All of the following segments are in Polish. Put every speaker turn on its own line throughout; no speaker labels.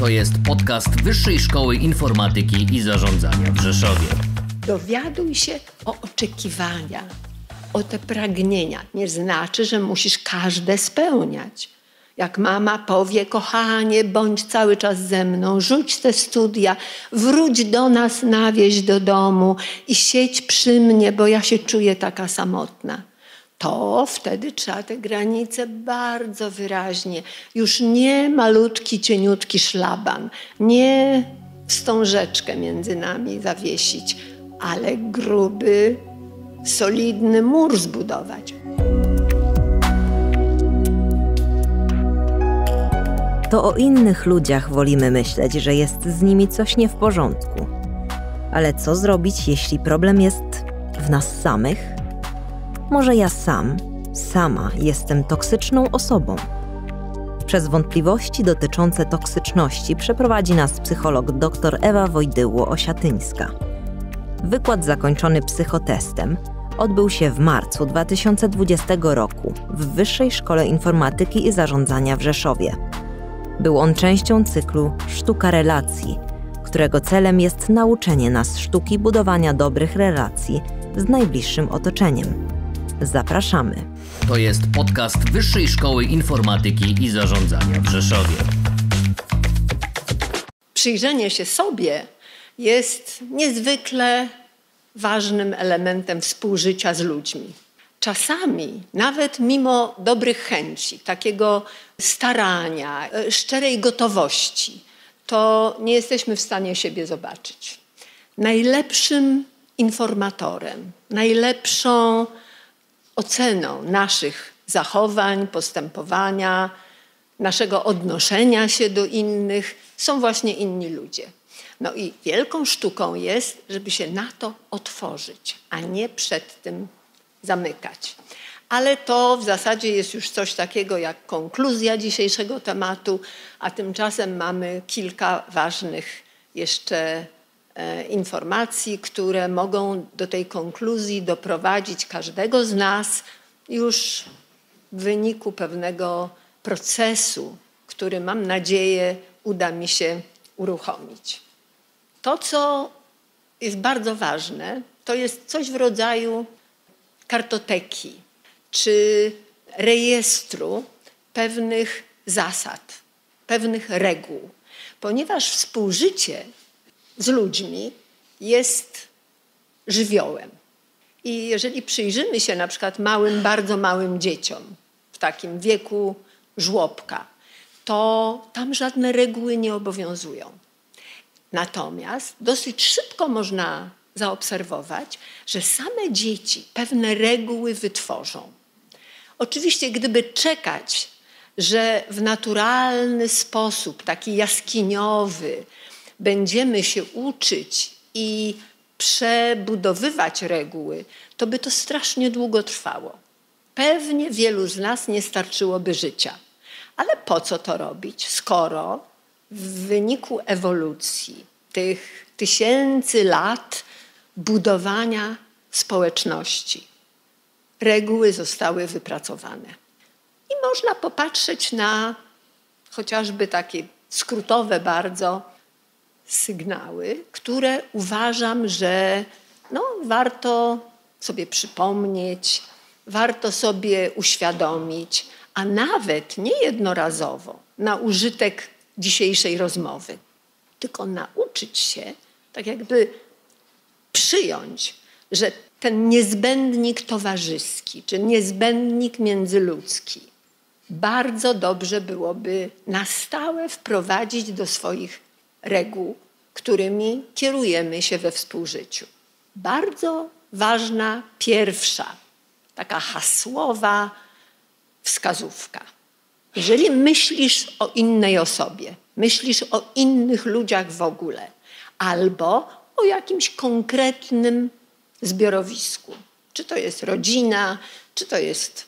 To jest podcast Wyższej Szkoły Informatyki i Zarządzania w Rzeszowie.
Dowiaduj się o oczekiwania, o te pragnienia. Nie znaczy, że musisz każde spełniać. Jak mama powie, kochanie, bądź cały czas ze mną, rzuć te studia, wróć do nas na wieś do domu i siedź przy mnie, bo ja się czuję taka samotna. To wtedy trzeba te granice bardzo wyraźnie, już nie malutki, cieniutki szlaban, nie wstążeczkę między nami zawiesić, ale gruby, solidny mur zbudować.
To o innych ludziach wolimy myśleć, że jest z nimi coś nie w porządku. Ale co zrobić, jeśli problem jest w nas samych? Może ja sama jestem toksyczną osobą? Przez wątpliwości dotyczące toksyczności przeprowadzi nas psycholog dr Ewa Wojdyło-Osiatyńska. Wykład zakończony psychotestem odbył się w marcu 2020 roku w Wyższej Szkole Informatyki i Zarządzania w Rzeszowie. Był on częścią cyklu Sztuka Relacji, którego celem jest nauczenie nas sztuki budowania dobrych relacji z najbliższym otoczeniem. Zapraszamy.
To jest podcast Wyższej Szkoły Informatyki i Zarządzania w Rzeszowie.
Przyjrzenie się sobie jest niezwykle ważnym elementem współżycia z ludźmi. Czasami, nawet mimo dobrych chęci, takiego starania, szczerej gotowości, to nie jesteśmy w stanie siebie zobaczyć. Najlepszym informatorem, najlepszą oceną naszych zachowań, postępowania, naszego odnoszenia się do innych są właśnie inni ludzie. No i wielką sztuką jest, żeby się na to otworzyć, a nie przed tym zamykać. Ale to w zasadzie jest już coś takiego jak konkluzja dzisiejszego tematu, a tymczasem mamy kilka ważnych jeszcze informacji, które mogą do tej konkluzji doprowadzić każdego z nas już w wyniku pewnego procesu, który mam nadzieję uda mi się uruchomić. To, co jest bardzo ważne, to jest coś w rodzaju kartoteki czy rejestru pewnych zasad, pewnych reguł, ponieważ współżycie z ludźmi jest żywiołem. I jeżeli przyjrzymy się na przykład bardzo małym dzieciom w takim wieku żłobka, to tam żadne reguły nie obowiązują. Natomiast dosyć szybko można zaobserwować, że same dzieci pewne reguły wytworzą. Oczywiście, gdyby czekać, że w naturalny sposób, taki jaskiniowy, będziemy się uczyć i przebudowywać reguły, to by to strasznie długo trwało. Pewnie wielu z nas nie starczyłoby życia. Ale po co to robić, skoro w wyniku ewolucji tych tysięcy lat budowania społeczności reguły zostały wypracowane. I można popatrzeć na chociażby takie skrótowe bardzo sygnały, które uważam, że warto sobie przypomnieć, warto sobie uświadomić, a nawet nie jednorazowo na użytek dzisiejszej rozmowy, tylko nauczyć się, tak jakby przyjąć, że ten niezbędnik towarzyski, czy niezbędnik międzyludzki bardzo dobrze byłoby na stałe wprowadzić do swoich reguł, którymi kierujemy się we współżyciu. Bardzo ważna pierwsza, taka hasłowa wskazówka. Jeżeli myślisz o innej osobie, myślisz o innych ludziach w ogóle, albo o jakimś konkretnym zbiorowisku, czy to jest rodzina, czy to jest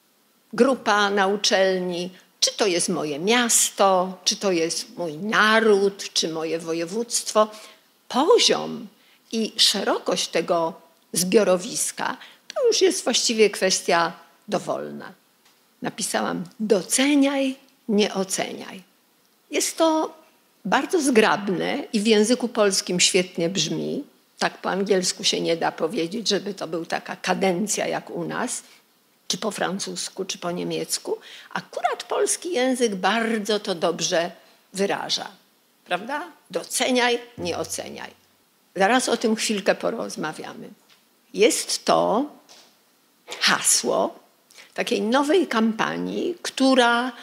grupa na uczelni, czy to jest moje miasto, czy to jest mój naród, czy moje województwo. Poziom i szerokość tego zbiorowiska to już jest właściwie kwestia dowolna. Napisałam: doceniaj, nie oceniaj. Jest to bardzo zgrabne i w języku polskim świetnie brzmi. Tak po angielsku się nie da powiedzieć, żeby to był taka kadencja jak u nas, czy po francusku, czy po niemiecku. Akurat polski język bardzo to dobrze wyraża, prawda? Doceniaj, nie oceniaj. Zaraz o tym chwilkę porozmawiamy. Jest to hasło takiej nowej kampanii, która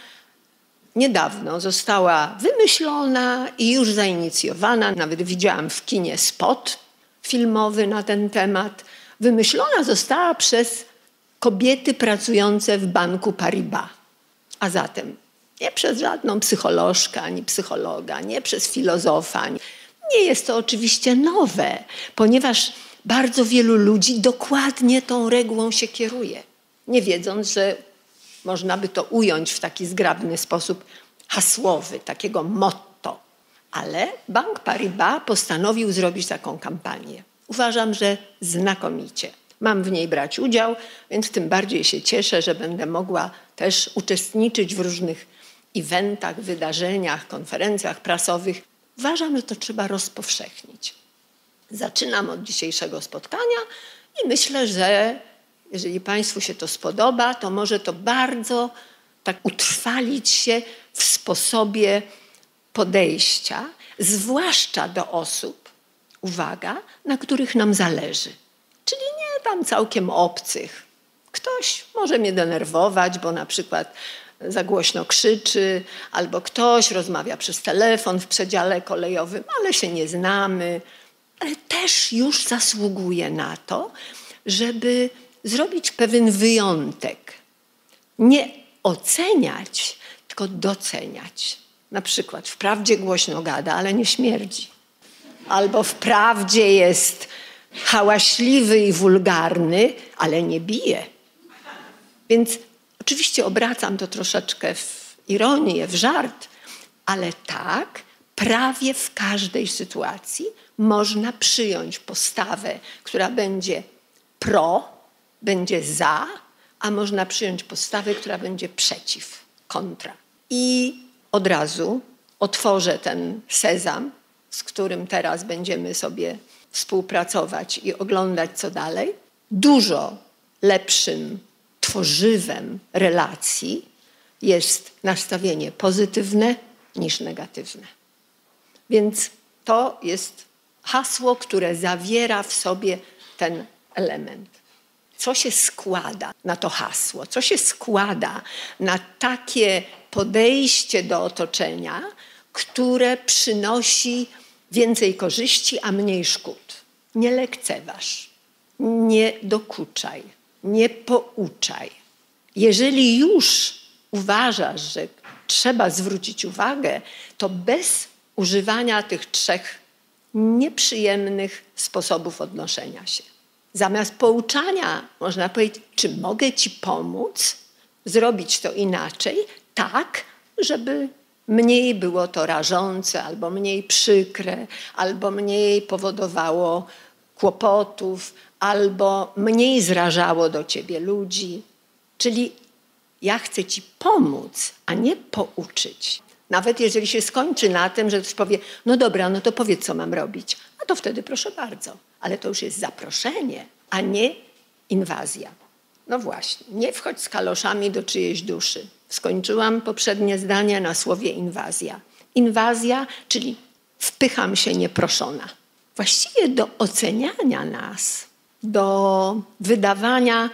niedawno została wymyślona i już zainicjowana. Nawet widziałam w kinie spot filmowy na ten temat. Wymyślona została przez kobiety pracujące w banku Paribas. A zatem nie przez żadną psycholożkę ani psychologa, nie przez filozofa. Nie jest to oczywiście nowe, ponieważ bardzo wielu ludzi dokładnie tą regułą się kieruje, nie wiedząc, że można by to ująć w taki zgrabny sposób hasłowy, takiego motto. Ale Bank Paribas postanowił zrobić taką kampanię. Uważam, że znakomicie. Mam w niej brać udział, więc tym bardziej się cieszę, że będę mogła też uczestniczyć w różnych eventach, wydarzeniach, konferencjach prasowych. Uważam, że to trzeba rozpowszechnić. Zaczynam od dzisiejszego spotkania i myślę, że jeżeli Państwu się to spodoba, to może to bardzo tak utrwalić się w sposobie podejścia, zwłaszcza do osób, uwaga, na których nam zależy. Czyli nie tam całkiem obcych. Ktoś może mnie denerwować, bo na przykład za głośno krzyczy, albo ktoś rozmawia przez telefon w przedziale kolejowym, ale się nie znamy. Ale też już zasługuje na to, żeby zrobić pewien wyjątek. Nie oceniać, tylko doceniać. Na przykład wprawdzie głośno gada, ale nie śmierdzi. Albo wprawdzie jest hałaśliwy i wulgarny, ale nie bije. Więc oczywiście obracam to troszeczkę w ironię, w żart, ale tak, prawie w każdej sytuacji można przyjąć postawę, która będzie pro, będzie za, a można przyjąć postawę, która będzie przeciw, kontra. I od razu otworzę ten sezam, z którym teraz będziemy sobie współpracować i oglądać, co dalej. Dużo lepszym tworzywem relacji jest nastawienie pozytywne niż negatywne. Więc to jest hasło, które zawiera w sobie ten element. Co się składa na to hasło? Co się składa na takie podejście do otoczenia, które przynosi więcej korzyści, a mniej szkód? Nie lekceważ, nie dokuczaj, nie pouczaj. Jeżeli już uważasz, że trzeba zwrócić uwagę, to bez używania tych 3 nieprzyjemnych sposobów odnoszenia się. Zamiast pouczania można powiedzieć, czy mogę ci pomóc zrobić to inaczej, tak, żeby mniej było to rażące, albo mniej przykre, albo mniej powodowało kłopotów, albo mniej zrażało do ciebie ludzi. Czyli ja chcę ci pomóc, a nie pouczyć. Nawet jeżeli się skończy na tym, że ktoś powie, no dobra, no to powiedz, co mam robić. No to wtedy proszę bardzo. Ale to już jest zaproszenie, a nie inwazja. No właśnie, nie wchodź z kaloszami do czyjejś duszy. Skończyłam poprzednie zdanie na słowie inwazja. Inwazja, czyli wpycham się nieproszona. Właściwie do oceniania nas, do wydawania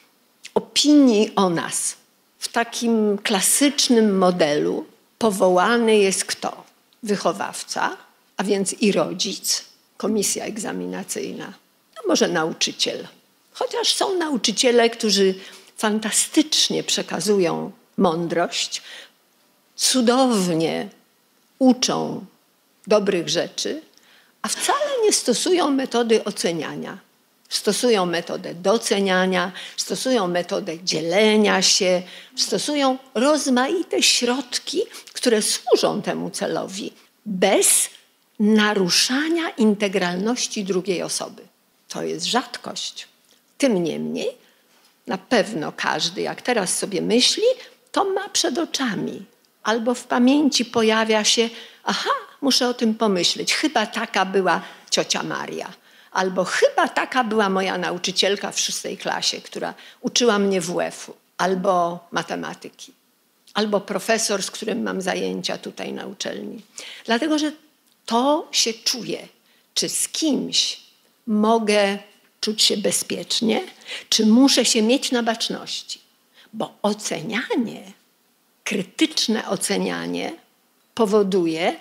opinii o nas w takim klasycznym modelu powołany jest kto? Wychowawca, a więc i rodzic, komisja egzaminacyjna, no może nauczyciel. Chociaż są nauczyciele, którzy fantastycznie przekazują mądrość, cudownie uczą dobrych rzeczy, a wcale nie stosują metody oceniania. Stosują metodę doceniania, stosują metodę dzielenia się, stosują rozmaite środki, które służą temu celowi, bez naruszania integralności drugiej osoby. To jest rzadkość. Tym niemniej, na pewno każdy, jak teraz sobie myśli, to ma przed oczami. Albo w pamięci pojawia się, aha, muszę o tym pomyśleć. Chyba taka była ciocia Maria. Albo chyba taka była moja nauczycielka w 6. klasie, która uczyła mnie WF-u. Albo matematyki. Albo profesor, z którym mam zajęcia tutaj na uczelni. Dlatego, że to się czuje. Czy z kimś mogę czuć się bezpiecznie, czy muszę się mieć na baczności. Bo ocenianie, krytyczne ocenianie powoduje,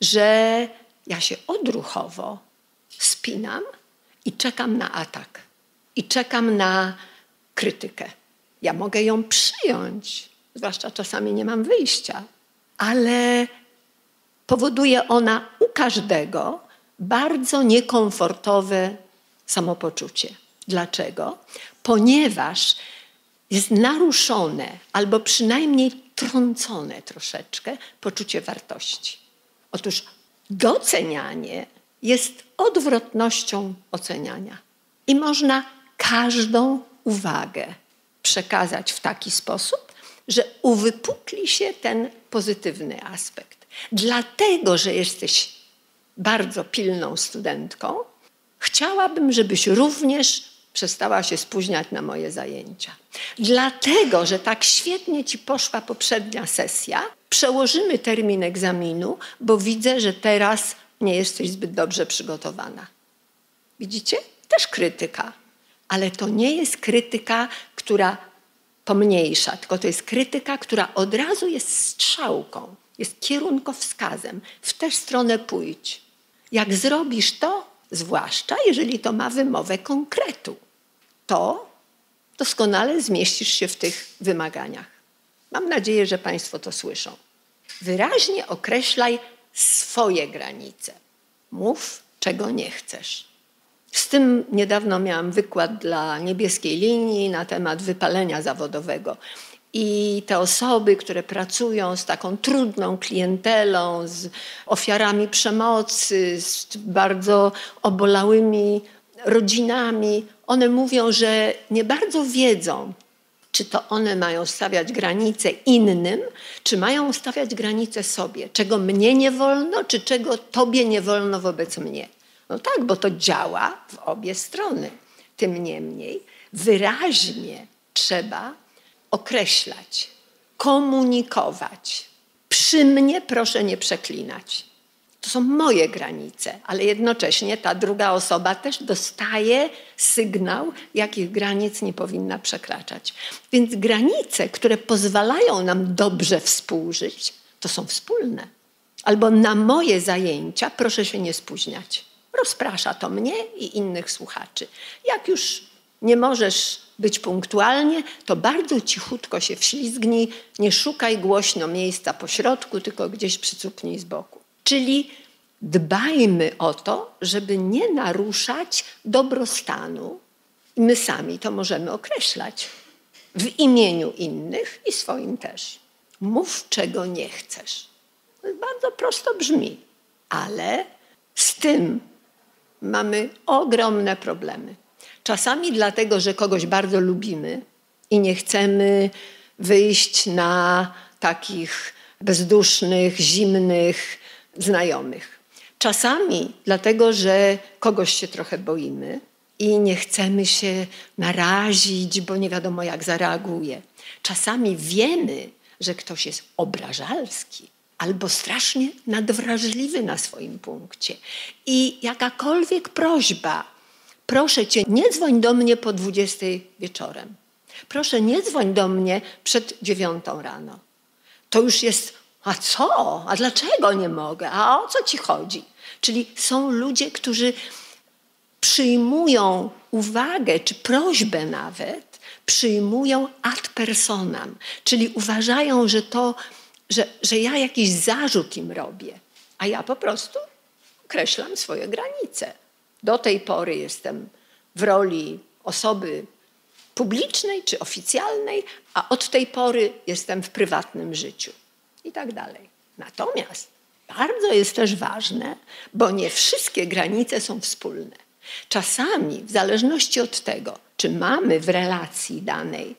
że ja się odruchowo spinam i czekam na atak. I czekam na krytykę. Ja mogę ją przyjąć, zwłaszcza czasami nie mam wyjścia, ale powoduje ona u każdego bardzo niekomfortowe samopoczucie. Dlaczego? Ponieważ jest naruszone albo przynajmniej trącone troszeczkę poczucie wartości. Otóż docenianie jest odwrotnością oceniania. I można każdą uwagę przekazać w taki sposób, że uwypukli się ten pozytywny aspekt. Dlatego, że jesteś bardzo pilną studentką, chciałabym, żebyś również przestała się spóźniać na moje zajęcia. Dlatego, że tak świetnie ci poszła poprzednia sesja, przełożymy termin egzaminu, bo widzę, że teraz nie jesteś zbyt dobrze przygotowana. Widzicie? Też krytyka. Ale to nie jest krytyka, która pomniejsza, tylko to jest krytyka, która od razu jest strzałką, jest kierunkowskazem. W tę stronę pójdź. Jak zrobisz to, zwłaszcza jeżeli to ma wymowę konkretu, to doskonale zmieścisz się w tych wymaganiach. Mam nadzieję, że Państwo to słyszą. Wyraźnie określaj swoje granice. Mów, czego nie chcesz. Z tym niedawno miałam wykład dla Niebieskiej Linii na temat wypalenia zawodowego. I te osoby, które pracują z taką trudną klientelą, z ofiarami przemocy, z bardzo obolałymi rodzinami, one mówią, że nie bardzo wiedzą, czy to one mają stawiać granice innym, czy mają stawiać granice sobie. Czego mnie nie wolno, czy czego tobie nie wolno wobec mnie. No tak, bo to działa w obie strony. Tym niemniej wyraźnie trzeba określać, komunikować. Przy mnie proszę nie przeklinać. To są moje granice, ale jednocześnie ta druga osoba też dostaje sygnał, jakich granic nie powinna przekraczać. Więc granice, które pozwalają nam dobrze współżyć, to są wspólne. Albo na moje zajęcia proszę się nie spóźniać. Rozprasza to mnie i innych słuchaczy. Jak już nie możesz być punktualnie, to bardzo cichutko się wślizgnij, nie szukaj głośno miejsca po środku, tylko gdzieś przycupnij z boku. Czyli dbajmy o to, żeby nie naruszać dobrostanu. I my sami to możemy określać w imieniu innych i swoim też. Mów, czego nie chcesz. To bardzo prosto brzmi, ale z tym mamy ogromne problemy. Czasami dlatego, że kogoś bardzo lubimy i nie chcemy wyjść na takich bezdusznych, zimnych znajomych. Czasami dlatego, że kogoś się trochę boimy i nie chcemy się narazić, bo nie wiadomo jak zareaguje. Czasami wiemy, że ktoś jest obrażalski albo strasznie nadwrażliwy na swoim punkcie. I jakakolwiek prośba, proszę cię, nie dzwoń do mnie po 20 wieczorem. Proszę, nie dzwoń do mnie przed 9 rano. To już jest, a co? A dlaczego nie mogę? A o co ci chodzi? Czyli są ludzie, którzy przyjmują uwagę, czy prośbę nawet, przyjmują ad personam. Czyli uważają, że ja jakiś zarzut im robię. A ja po prostu określam swoje granice. Do tej pory jestem w roli osoby publicznej czy oficjalnej, a od tej pory jestem w prywatnym życiu i tak dalej. Natomiast bardzo jest też ważne, bo nie wszystkie granice są wspólne. Czasami, w zależności od tego, czy mamy w relacji danej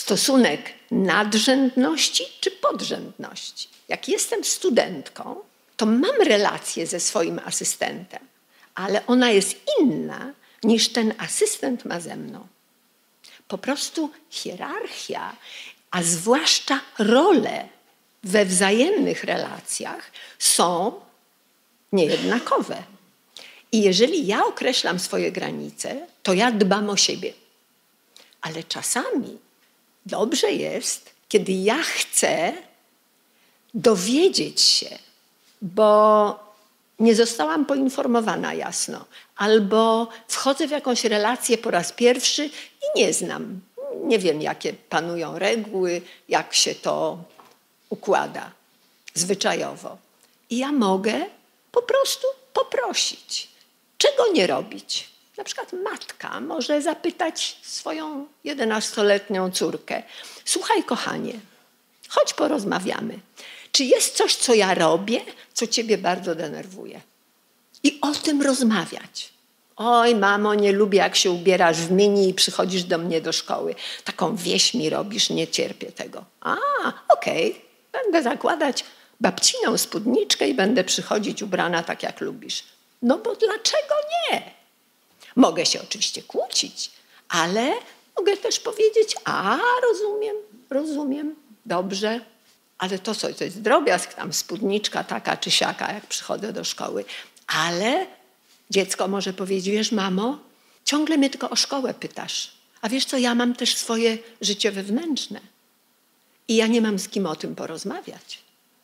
stosunek nadrzędności czy podrzędności. Jak jestem studentką to mam relację ze swoim asystentem, ale ona jest inna niż ten asystent ma ze mną. Po prostu hierarchia, a zwłaszcza role we wzajemnych relacjach są niejednakowe. I jeżeli ja określam swoje granice, to ja dbam o siebie. Ale czasami dobrze jest, kiedy ja chcę dowiedzieć się, bo nie zostałam poinformowana jasno, albo wchodzę w jakąś relację po raz pierwszy i nie znam. Nie wiem, jakie panują reguły, jak się to układa zwyczajowo. I ja mogę po prostu poprosić, czego nie robić. Na przykład matka może zapytać swoją 11-letnią córkę: słuchaj, kochanie, chodź porozmawiamy. Czy jest coś, co ja robię, co ciebie bardzo denerwuje? I o tym rozmawiać. Oj, mamo, nie lubię, jak się ubierasz w mini i przychodzisz do mnie do szkoły. Taką wieś mi robisz, nie cierpię tego. Okej, będę zakładać babciną spódniczkę i będę przychodzić ubrana tak, jak lubisz. No bo dlaczego nie? Mogę się oczywiście kłócić, ale mogę też powiedzieć: rozumiem, dobrze. Ale to jest drobiazg, tam spódniczka taka czy siaka, jak przychodzę do szkoły. Ale dziecko może powiedzieć: wiesz, mamo, ciągle mnie tylko o szkołę pytasz. A wiesz co, ja mam też swoje życie wewnętrzne. I ja nie mam z kim o tym porozmawiać.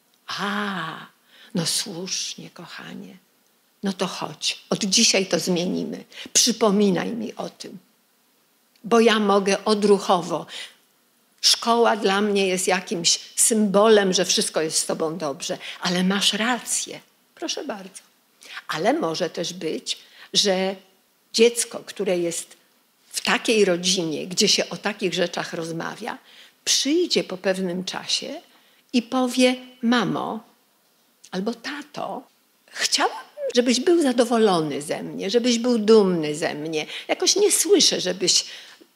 No słusznie, kochanie. No to chodź, od dzisiaj to zmienimy. Przypominaj mi o tym. Bo ja mogę odruchowo. Szkoła dla mnie jest jakimś symbolem, że wszystko jest z tobą dobrze. Ale masz rację. Proszę bardzo. Ale może też być, że dziecko, które jest w takiej rodzinie, gdzie się o takich rzeczach rozmawia, przyjdzie po pewnym czasie i powie: mamo albo tato, chciałabym, żebyś był zadowolony ze mnie, żebyś był dumny ze mnie. Jakoś nie słyszę, żebyś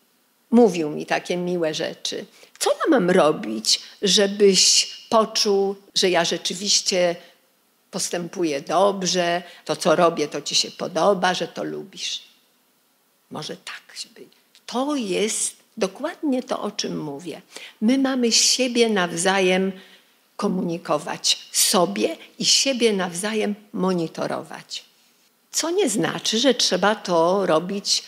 mówił mi takie miłe rzeczy. Co ja mam robić, żebyś poczuł, że ja rzeczywiście postępuję dobrze, to co robię, to ci się podoba, że to lubisz? Może tak być. To jest dokładnie to, o czym mówię. My mamy siebie nawzajem komunikować, sobie i siebie nawzajem monitorować. Co nie znaczy, że trzeba to robić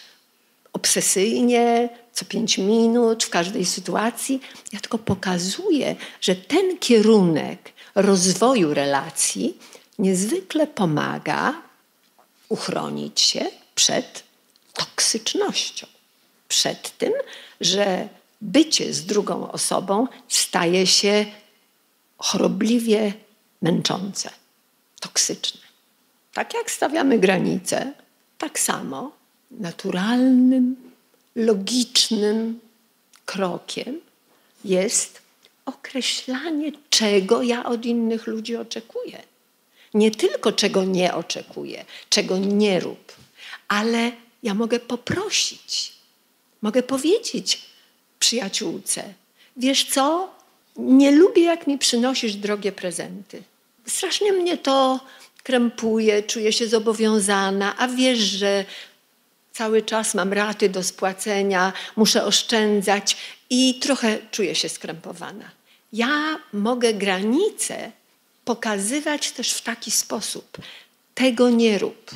obsesyjnie, co 5 minut, w każdej sytuacji. Ja tylko pokazuję, że ten kierunek rozwoju relacji niezwykle pomaga uchronić się przed toksycznością. Przed tym, że bycie z drugą osobą staje się chorobliwie męczące, toksyczne. Tak jak stawiamy granice, tak samo naturalnym, logicznym krokiem jest określanie, czego ja od innych ludzi oczekuję. Nie tylko czego nie oczekuję, czego nie rób, ale ja mogę poprosić, mogę powiedzieć przyjaciółce: wiesz co, nie lubię, jak mi przynosisz drogie prezenty. Strasznie mnie to krępuje, czuję się zobowiązana, a wiesz, że cały czas mam raty do spłacenia, muszę oszczędzać i trochę czuję się skrępowana. Ja mogę granice pokazywać też w taki sposób: tego nie rób.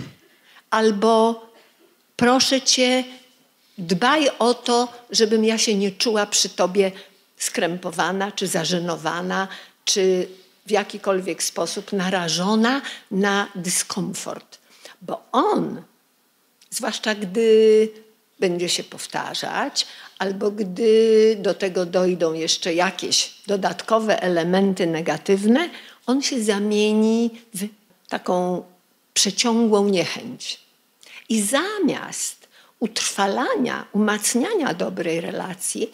Albo proszę cię, dbaj o to, żebym ja się nie czuła przy tobie skrępowana, czy zażenowana, czy w jakikolwiek sposób narażona na dyskomfort. Bo on, zwłaszcza gdy będzie się powtarzać, albo gdy do tego dojdą jeszcze jakieś dodatkowe elementy negatywne, on się zamieni w taką przeciągłą niechęć. I zamiast utrwalania, umacniania dobrej relacji,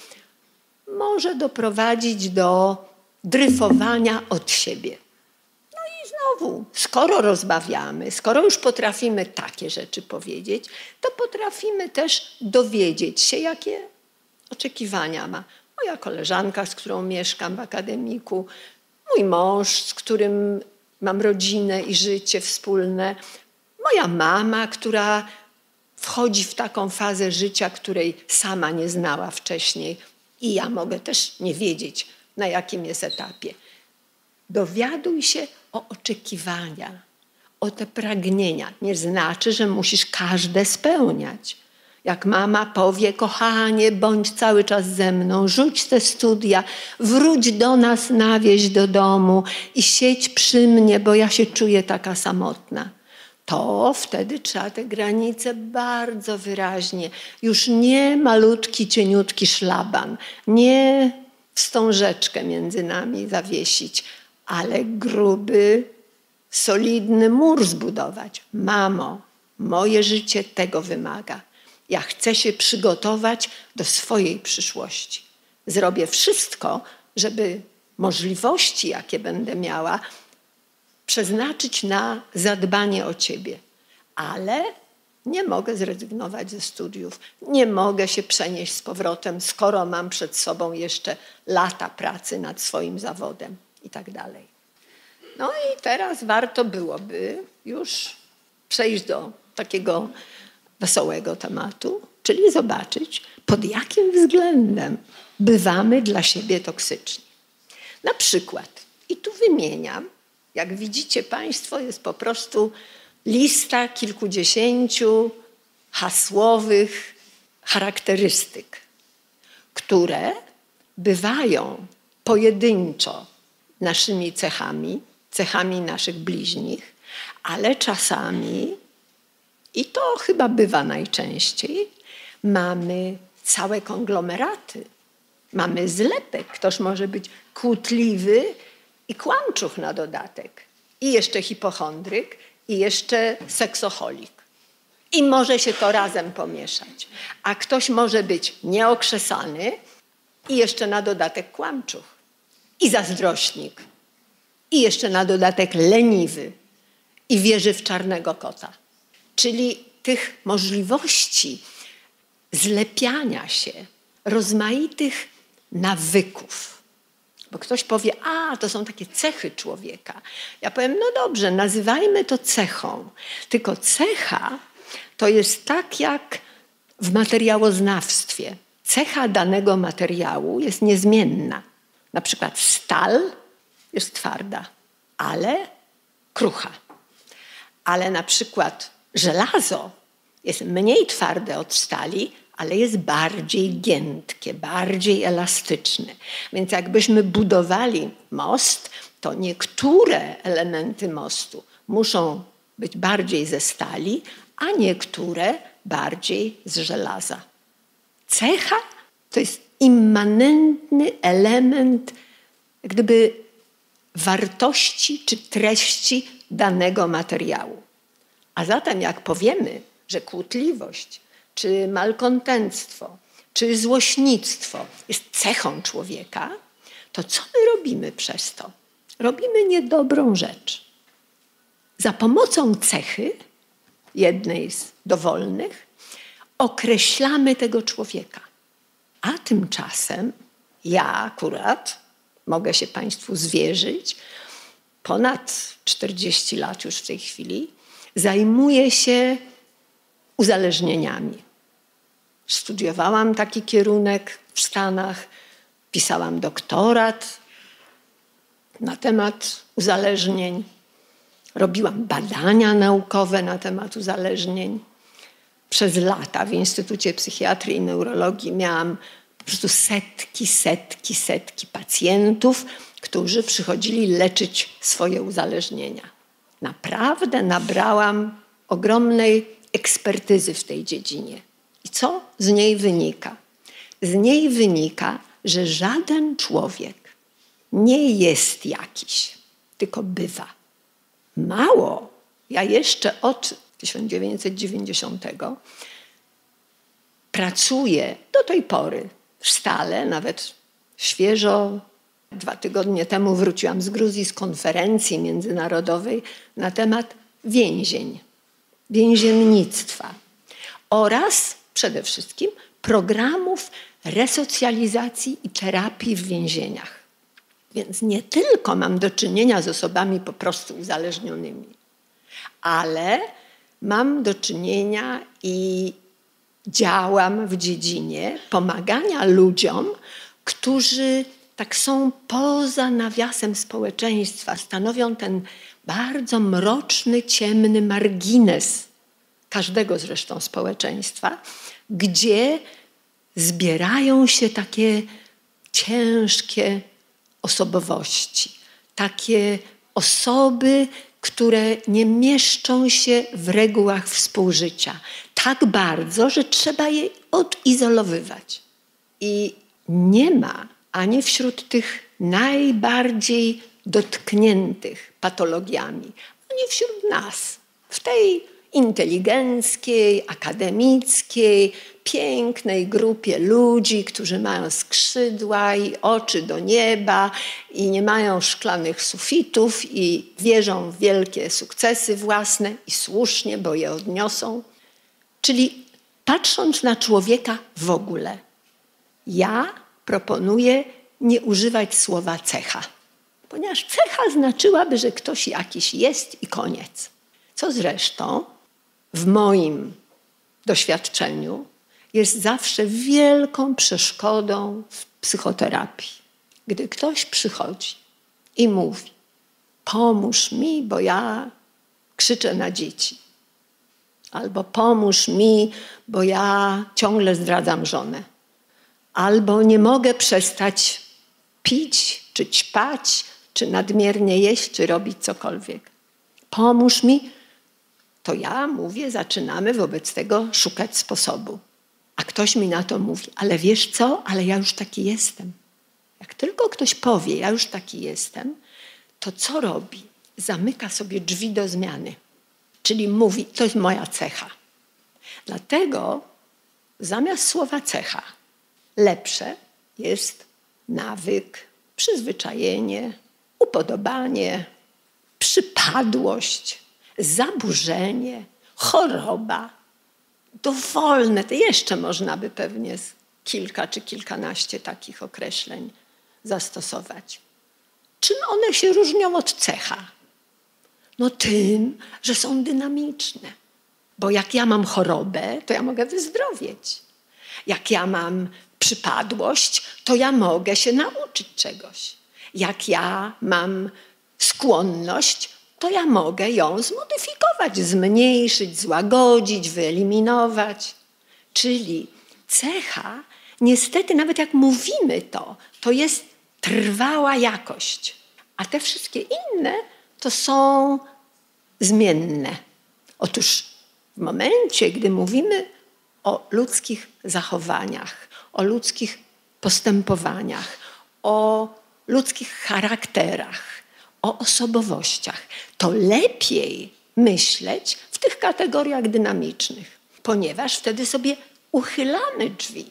może doprowadzić do dryfowania od siebie. No i znowu, skoro rozmawiamy, skoro już potrafimy takie rzeczy powiedzieć, to potrafimy też dowiedzieć się, jakie oczekiwania ma moja koleżanka, z którą mieszkam w akademiku, mój mąż, z którym mam rodzinę i życie wspólne. Moja mama, która wchodzi w taką fazę życia, której sama nie znała wcześniej i ja mogę też nie wiedzieć, na jakim jest etapie. Dowiaduj się o oczekiwania, o te pragnienia. Nie znaczy, że musisz każde spełniać. Jak mama powie, kochanie, bądź cały czas ze mną, rzuć te studia, wróć do nas na wieś do domu i siedź przy mnie, bo ja się czuję taka samotna. To wtedy trzeba te granice bardzo wyraźnie, już nie malutki, cieniutki szlaban, nie wstążeczkę między nami zawiesić, ale gruby, solidny mur zbudować. Mamo, moje życie tego wymaga. Ja chcę się przygotować do swojej przyszłości. Zrobię wszystko, żeby możliwości, jakie będę miała, przeznaczyć na zadbanie o ciebie. Ale nie mogę zrezygnować ze studiów. Nie mogę się przenieść z powrotem, skoro mam przed sobą jeszcze lata pracy nad swoim zawodem i tak dalej. No i teraz warto byłoby już przejść do takiego wesołego tematu, czyli zobaczyć, pod jakim względem bywamy dla siebie toksyczni. Na przykład, i tu wymieniam, jak widzicie Państwo, jest po prostu lista kilkudziesięciu hasłowych charakterystyk, które bywają pojedynczo naszymi cechami naszych bliźnich, ale czasami, i to chyba bywa najczęściej, mamy całe konglomeraty. Mamy zlepek. Ktoś może być kłótliwy i kłamczuch na dodatek. I jeszcze hipochondryk, i jeszcze seksoholik. I może się to razem pomieszać. A ktoś może być nieokrzesany i jeszcze na dodatek kłamczuch. I zazdrośnik. I jeszcze na dodatek leniwy. I wierzy w czarnego kota. Czyli tych możliwości zlepiania się, rozmaitych nawyków. Bo ktoś powie, to są takie cechy człowieka. Ja powiem, no dobrze, nazywajmy to cechą. Tylko cecha to jest tak jak w materiałoznawstwie. Cecha danego materiału jest niezmienna. Na przykład stal jest twarda, ale krucha. Ale na przykład żelazo jest mniej twarde od stali, ale jest bardziej giętkie, bardziej elastyczne. Więc jakbyśmy budowali most, to niektóre elementy mostu muszą być bardziej ze stali, a niektóre bardziej z żelaza. Cecha to jest immanentny element jak gdyby wartości czy treści danego materiału. A zatem jak powiemy, że kłótliwość, czy malkontenctwo, czy złośnictwo jest cechą człowieka, to co my robimy przez to? Robimy niedobrą rzecz. Za pomocą cechy, jednej z dowolnych, określamy tego człowieka. A tymczasem ja akurat mogę się Państwu zwierzyć, ponad 40 lat już w tej chwili, zajmuję się uzależnieniami. Studiowałam taki kierunek w Stanach, pisałam doktorat na temat uzależnień, robiłam badania naukowe na temat uzależnień. Przez lata w Instytucie Psychiatrii i Neurologii miałam po prostu setki pacjentów, którzy przychodzili leczyć swoje uzależnienia. Naprawdę nabrałam ogromnej ekspertyzy w tej dziedzinie. I co z niej wynika? Z niej wynika, że żaden człowiek nie jest jakiś, tylko bywa. Mało, ja jeszcze od 1990 pracuję do tej pory stale, nawet świeżo. 2 tygodnie temu wróciłam z Gruzji z konferencji międzynarodowej na temat więzień, więziennictwa oraz przede wszystkim programów resocjalizacji i terapii w więzieniach. Więc nie tylko mam do czynienia z osobami po prostu uzależnionymi, ale mam do czynienia i działam w dziedzinie pomagania ludziom, którzy tak są poza nawiasem społeczeństwa, stanowią ten bardzo mroczny, ciemny margines każdego zresztą społeczeństwa, gdzie zbierają się takie ciężkie osobowości, takie osoby, które nie mieszczą się w regułach współżycia tak bardzo, że trzeba je odizolowywać. I nie ma ani wśród tych najbardziej dotkniętych patologiami, ani wśród nas, w tej inteligenckiej, akademickiej, pięknej grupie ludzi, którzy mają skrzydła i oczy do nieba i nie mają szklanych sufitów i wierzą w wielkie sukcesy własne i słusznie, bo je odniosą. Czyli patrząc na człowieka w ogóle, ja proponuję nie używać słowa cecha, ponieważ cecha znaczyłaby, że ktoś jakiś jest i koniec. Co zresztą w moim doświadczeniu jest zawsze wielką przeszkodą w psychoterapii. Gdy ktoś przychodzi i mówi: pomóż mi, bo ja krzyczę na dzieci. Albo pomóż mi, bo ja ciągle zdradzam żonę. Albo nie mogę przestać pić, czy ćpać, czy nadmiernie jeść, czy robić cokolwiek. Pomóż mi. To ja mówię, zaczynamy wobec tego szukać sposobu. A ktoś mi na to mówi: ale wiesz co, ale ja już taki jestem. Jak tylko ktoś powie: ja już taki jestem, to co robi? Zamyka sobie drzwi do zmiany. Czyli mówi: to jest moja cecha. Dlatego zamiast słowa cecha lepsze jest nawyk, przyzwyczajenie, upodobanie, przypadłość, zaburzenie, choroba. Dowolne, to jeszcze można by pewnie kilka czy kilkanaście takich określeń zastosować. Czym one się różnią od cecha? No tym, że są dynamiczne. Bo jak ja mam chorobę, to ja mogę wyzdrowieć. Jak ja mam przypadłość, to ja mogę się nauczyć czegoś. Jak ja mam skłonność, to ja mogę ją zmodyfikować, zmniejszyć, złagodzić, wyeliminować. Czyli cecha, niestety nawet jak mówimy to jest trwała jakość. A te wszystkie inne to są zmienne. Otóż w momencie, gdy mówimy o ludzkich zachowaniach, o ludzkich postępowaniach, o ludzkich charakterach, o osobowościach, to lepiej myśleć w tych kategoriach dynamicznych, ponieważ wtedy sobie uchylamy drzwi.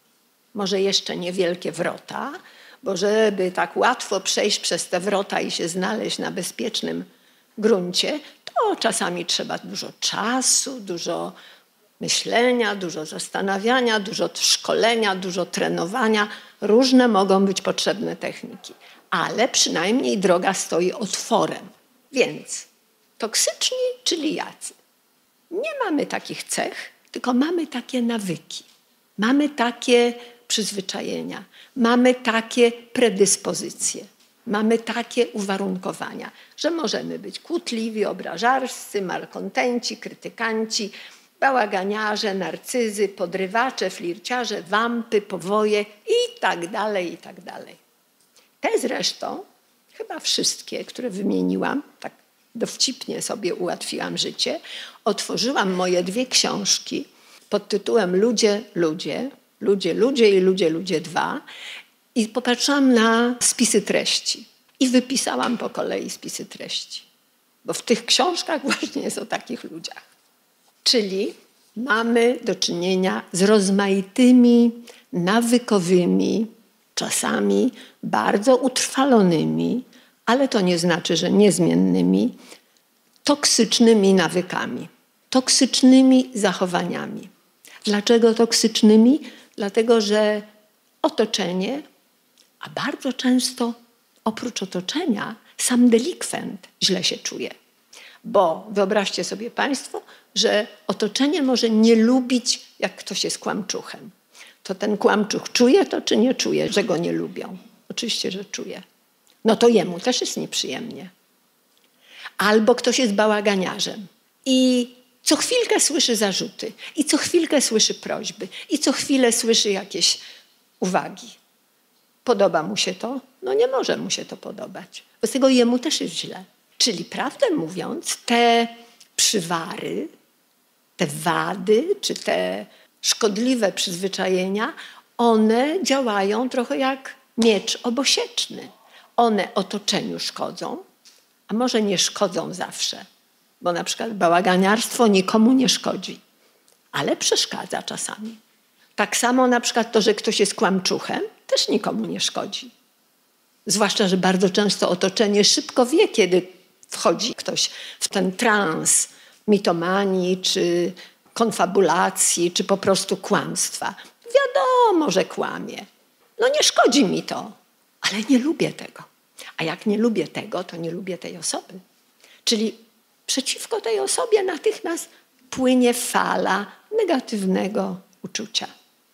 Może jeszcze niewielkie wrota, bo żeby tak łatwo przejść przez te wrota i się znaleźć na bezpiecznym gruncie, to czasami trzeba dużo czasu, dużo myślenia, dużo zastanawiania, dużo szkolenia, dużo trenowania. Różne mogą być potrzebne techniki, ale przynajmniej droga stoi otworem. Więc toksyczni, czyli jacy? Nie mamy takich cech, tylko mamy takie nawyki. Mamy takie przyzwyczajenia, mamy takie predyspozycje, mamy takie uwarunkowania, że możemy być kłótliwi, obrażarscy, malkontenci, krytykanci, bałaganiarze, narcyzy, podrywacze, flirciarze, wampy, powoje i tak dalej, i tak dalej. Te zresztą, chyba wszystkie, które wymieniłam, tak dowcipnie sobie ułatwiłam życie, otworzyłam moje 2 książki pod tytułem Ludzie, ludzie, ludzie, ludzie i ludzie, ludzie 2 i popatrzyłam na spisy treści i wypisałam po kolei spisy treści, bo w tych książkach właśnie jest o takich ludziach. Czyli mamy do czynienia z rozmaitymi, nawykowymi, czasami bardzo utrwalonymi, ale to nie znaczy, że niezmiennymi, toksycznymi nawykami, toksycznymi zachowaniami. Dlaczego toksycznymi? Dlatego, że otoczenie, a bardzo często oprócz otoczenia sam delikwent źle się czuje. Bo wyobraźcie sobie państwo, że otoczenie może nie lubić, jak ktoś jest kłamczuchem. To ten kłamczuch czuje to, czy nie czuje, że go nie lubią? Oczywiście, że czuje. No to jemu też jest nieprzyjemnie. Albo ktoś jest bałaganiarzem i co chwilkę słyszy zarzuty, i co chwilkę słyszy prośby, i co chwilę słyszy jakieś uwagi. Podoba mu się to? No nie może mu się to podobać. Bo z tego jemu też jest źle. Czyli prawdę mówiąc, te przywary, te wady, czy te szkodliwe przyzwyczajenia, one działają trochę jak miecz obosieczny. One otoczeniu szkodzą, a może nie szkodzą zawsze. Bo na przykład bałaganiarstwo nikomu nie szkodzi, ale przeszkadza czasami. Tak samo na przykład to, że ktoś jest kłamczuchem, też nikomu nie szkodzi. Zwłaszcza, że bardzo często otoczenie szybko wie, kiedy wchodzi ktoś w ten trans mitomanii, czy konfabulacji, czy po prostu kłamstwa. Wiadomo, że kłamie. No nie szkodzi mi to, ale nie lubię tego. A jak nie lubię tego, to nie lubię tej osoby. Czyli przeciwko tej osobie natychmiast płynie fala negatywnego uczucia.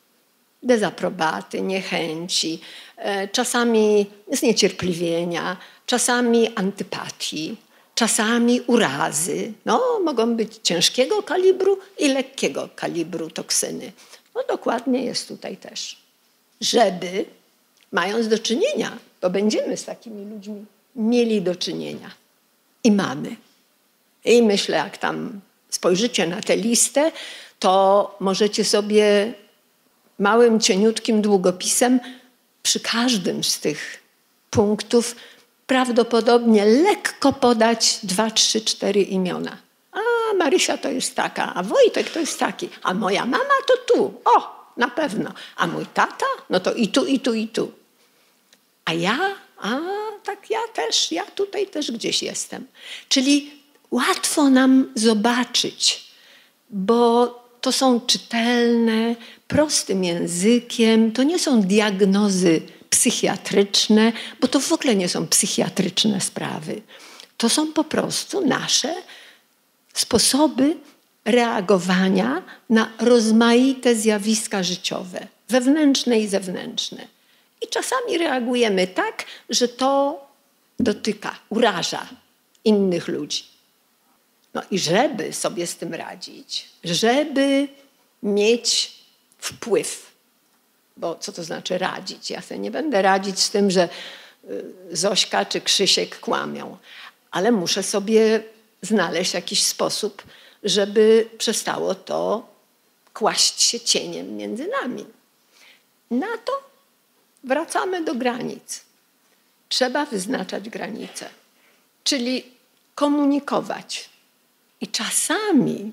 Dezaprobaty, niechęci, czasami zniecierpliwienia, czasami antypatii, czasami urazy. No, mogą być ciężkiego kalibru i lekkiego kalibru toksyny. No dokładnie jest tutaj też. Żeby, mając do czynienia, bo będziemy z takimi ludźmi mieli do czynienia i mamy. I myślę, jak tam spojrzycie na tę listę, to możecie sobie małym, cieniutkim długopisem przy każdym z tych punktów prawdopodobnie lekko podać 2, 3, 4 imiona. A Marysia to jest taka, a Wojtek to jest taki, a moja mama to tu, o, na pewno. A mój tata, no to i tu, i tu, i tu. A ja, tak ja tutaj też gdzieś jestem. Czyli łatwo nam zobaczyć, bo to są czytelne, prostym językiem, to nie są diagnozy psychiatryczne, bo to w ogóle nie są psychiatryczne sprawy. To są po prostu nasze sposoby reagowania na rozmaite zjawiska życiowe, wewnętrzne i zewnętrzne. I czasami reagujemy tak, że to dotyka, uraża innych ludzi. No i żeby sobie z tym radzić, żeby mieć wpływ, bo co to znaczy radzić? Ja sobie nie będę radzić z tym, że Zośka czy Krzysiek kłamią, ale muszę sobie znaleźć jakiś sposób, żeby przestało to kłaść się cieniem między nami. Na to wracamy do granic. Trzeba wyznaczać granice, czyli komunikować. I czasami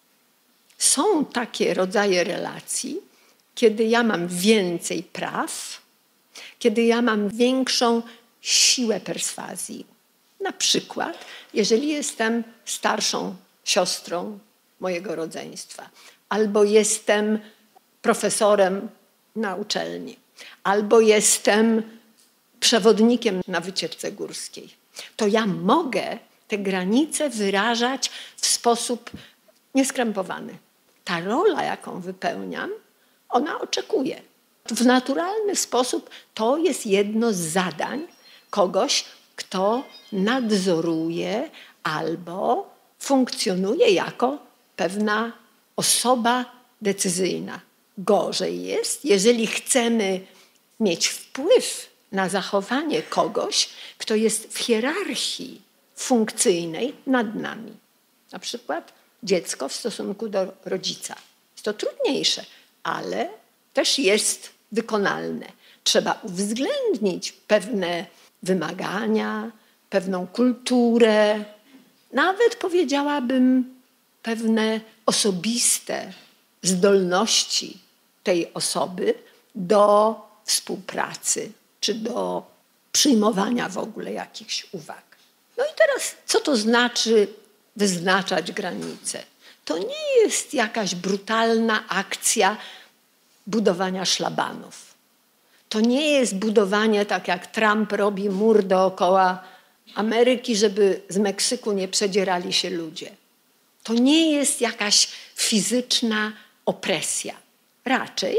są takie rodzaje relacji, kiedy ja mam więcej praw, kiedy ja mam większą siłę perswazji. Na przykład, jeżeli jestem starszą siostrą mojego rodzeństwa, albo jestem profesorem na uczelni, albo jestem przewodnikiem na wycieczce górskiej, to ja mogę te granice wyrażać w sposób nieskrępowany. Ta rola, jaką wypełniam, ona oczekuje. W naturalny sposób to jest jedno z zadań kogoś, kto nadzoruje albo funkcjonuje jako pewna osoba decyzyjna. Gorzej jest, jeżeli chcemy mieć wpływ na zachowanie kogoś, kto jest w hierarchii funkcyjnej nad nami. Na przykład dziecko w stosunku do rodzica. Jest to trudniejsze, ale też jest wykonalne. Trzeba uwzględnić pewne wymagania, pewną kulturę, nawet powiedziałabym pewne osobiste zdolności tej osoby do współpracy czy do przyjmowania w ogóle jakichś uwag. No i teraz, co to znaczy wyznaczać granice? To nie jest jakaś brutalna akcja budowania szlabanów. To nie jest budowanie, tak jak Trump robi, mur dookoła Ameryki, żeby z Meksyku nie przedzierali się ludzie. To nie jest jakaś fizyczna opresja. Raczej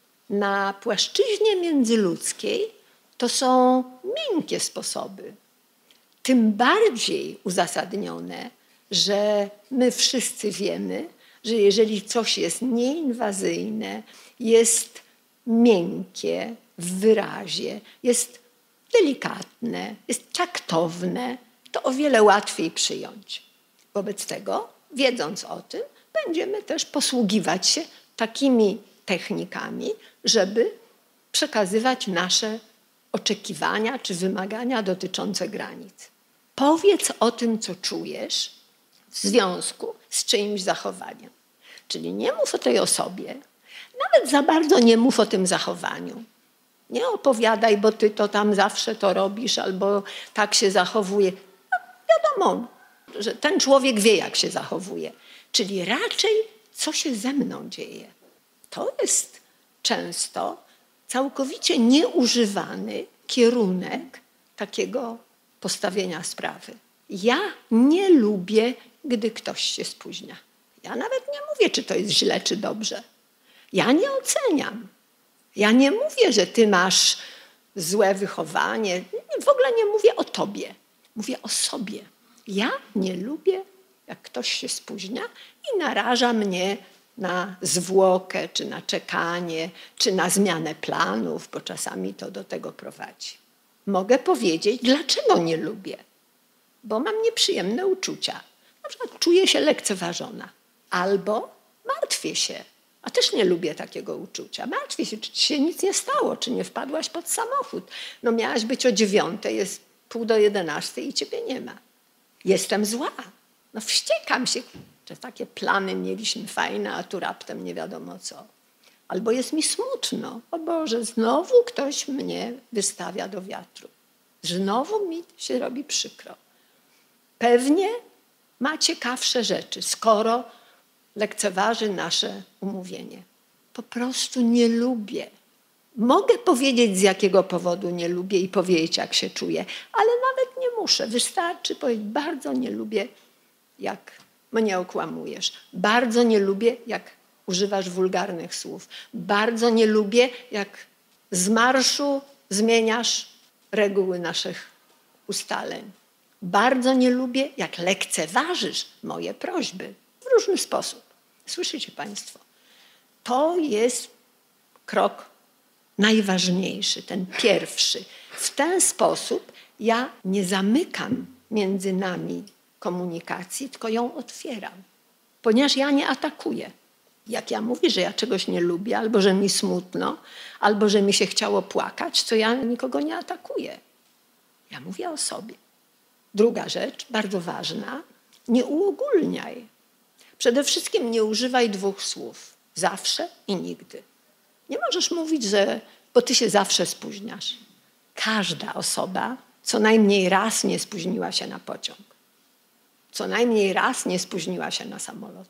na płaszczyźnie międzyludzkiej to są miękkie sposoby. Tym bardziej uzasadnione, że my wszyscy wiemy, że jeżeli coś jest nieinwazyjne, jest miękkie w wyrazie, jest delikatne, jest taktowne, to o wiele łatwiej przyjąć. Wobec tego, wiedząc o tym, będziemy też posługiwać się takimi technikami, żeby przekazywać nasze oczekiwania czy wymagania dotyczące granic. Powiedz o tym, co czujesz w związku z czyimś zachowaniem. Czyli nie mów o tej osobie, nawet za bardzo nie mów o tym zachowaniu. Nie opowiadaj, bo ty to tam zawsze to robisz albo tak się zachowuje. No, wiadomo, że ten człowiek wie, jak się zachowuje. Czyli raczej, co się ze mną dzieje. To jest często całkowicie nieużywany kierunek takiego postawienia sprawy. Ja nie lubię, gdy ktoś się spóźnia. Ja nawet nie mówię, czy to jest źle, czy dobrze. Ja nie oceniam. Ja nie mówię, że ty masz złe wychowanie. W ogóle nie mówię o tobie. Mówię o sobie. Ja nie lubię, jak ktoś się spóźnia i naraża mnie na zwłokę, czy na czekanie, czy na zmianę planów, bo czasami to do tego prowadzi. Mogę powiedzieć, dlaczego nie lubię. Bo mam nieprzyjemne uczucia. Na przykład czuję się lekceważona. Albo martwię się. A też nie lubię takiego uczucia. Martwię się, czy ci się nic nie stało, czy nie wpadłaś pod samochód. No miałaś być o 9:00, jest 10:30 i ciebie nie ma. Jestem zła. No wściekam się, że takie plany mieliśmy fajne, a tu raptem nie wiadomo co. Albo jest mi smutno. O Boże, znowu ktoś mnie wystawia do wiatru. Znowu mi się robi przykro. Pewnie ma ciekawsze rzeczy, skoro lekceważy nasze umówienie. Po prostu nie lubię. Mogę powiedzieć, z jakiego powodu nie lubię i powiedzieć, jak się czuję, ale nawet nie muszę. Wystarczy powiedzieć, bardzo nie lubię, jak mnie okłamujesz. Bardzo nie lubię, jak używasz wulgarnych słów. Bardzo nie lubię, jak z marszu zmieniasz reguły naszych ustaleń. Bardzo nie lubię, jak lekceważysz moje prośby w różny sposób. Słyszycie Państwo? To jest krok najważniejszy, ten pierwszy. W ten sposób ja nie zamykam między nami komunikacji, tylko ją otwieram. Ponieważ ja nie atakuję. Jak ja mówię, że ja czegoś nie lubię, albo że mi smutno, albo że mi się chciało płakać, to ja nikogo nie atakuję. Ja mówię o sobie. Druga rzecz, bardzo ważna, nie uogólniaj. Przede wszystkim nie używaj dwóch słów. Zawsze i nigdy. Nie możesz mówić, że bo ty się zawsze spóźniasz. Każda osoba co najmniej raz nie spóźniła się na pociąg. Co najmniej raz nie spóźniła się na samolot.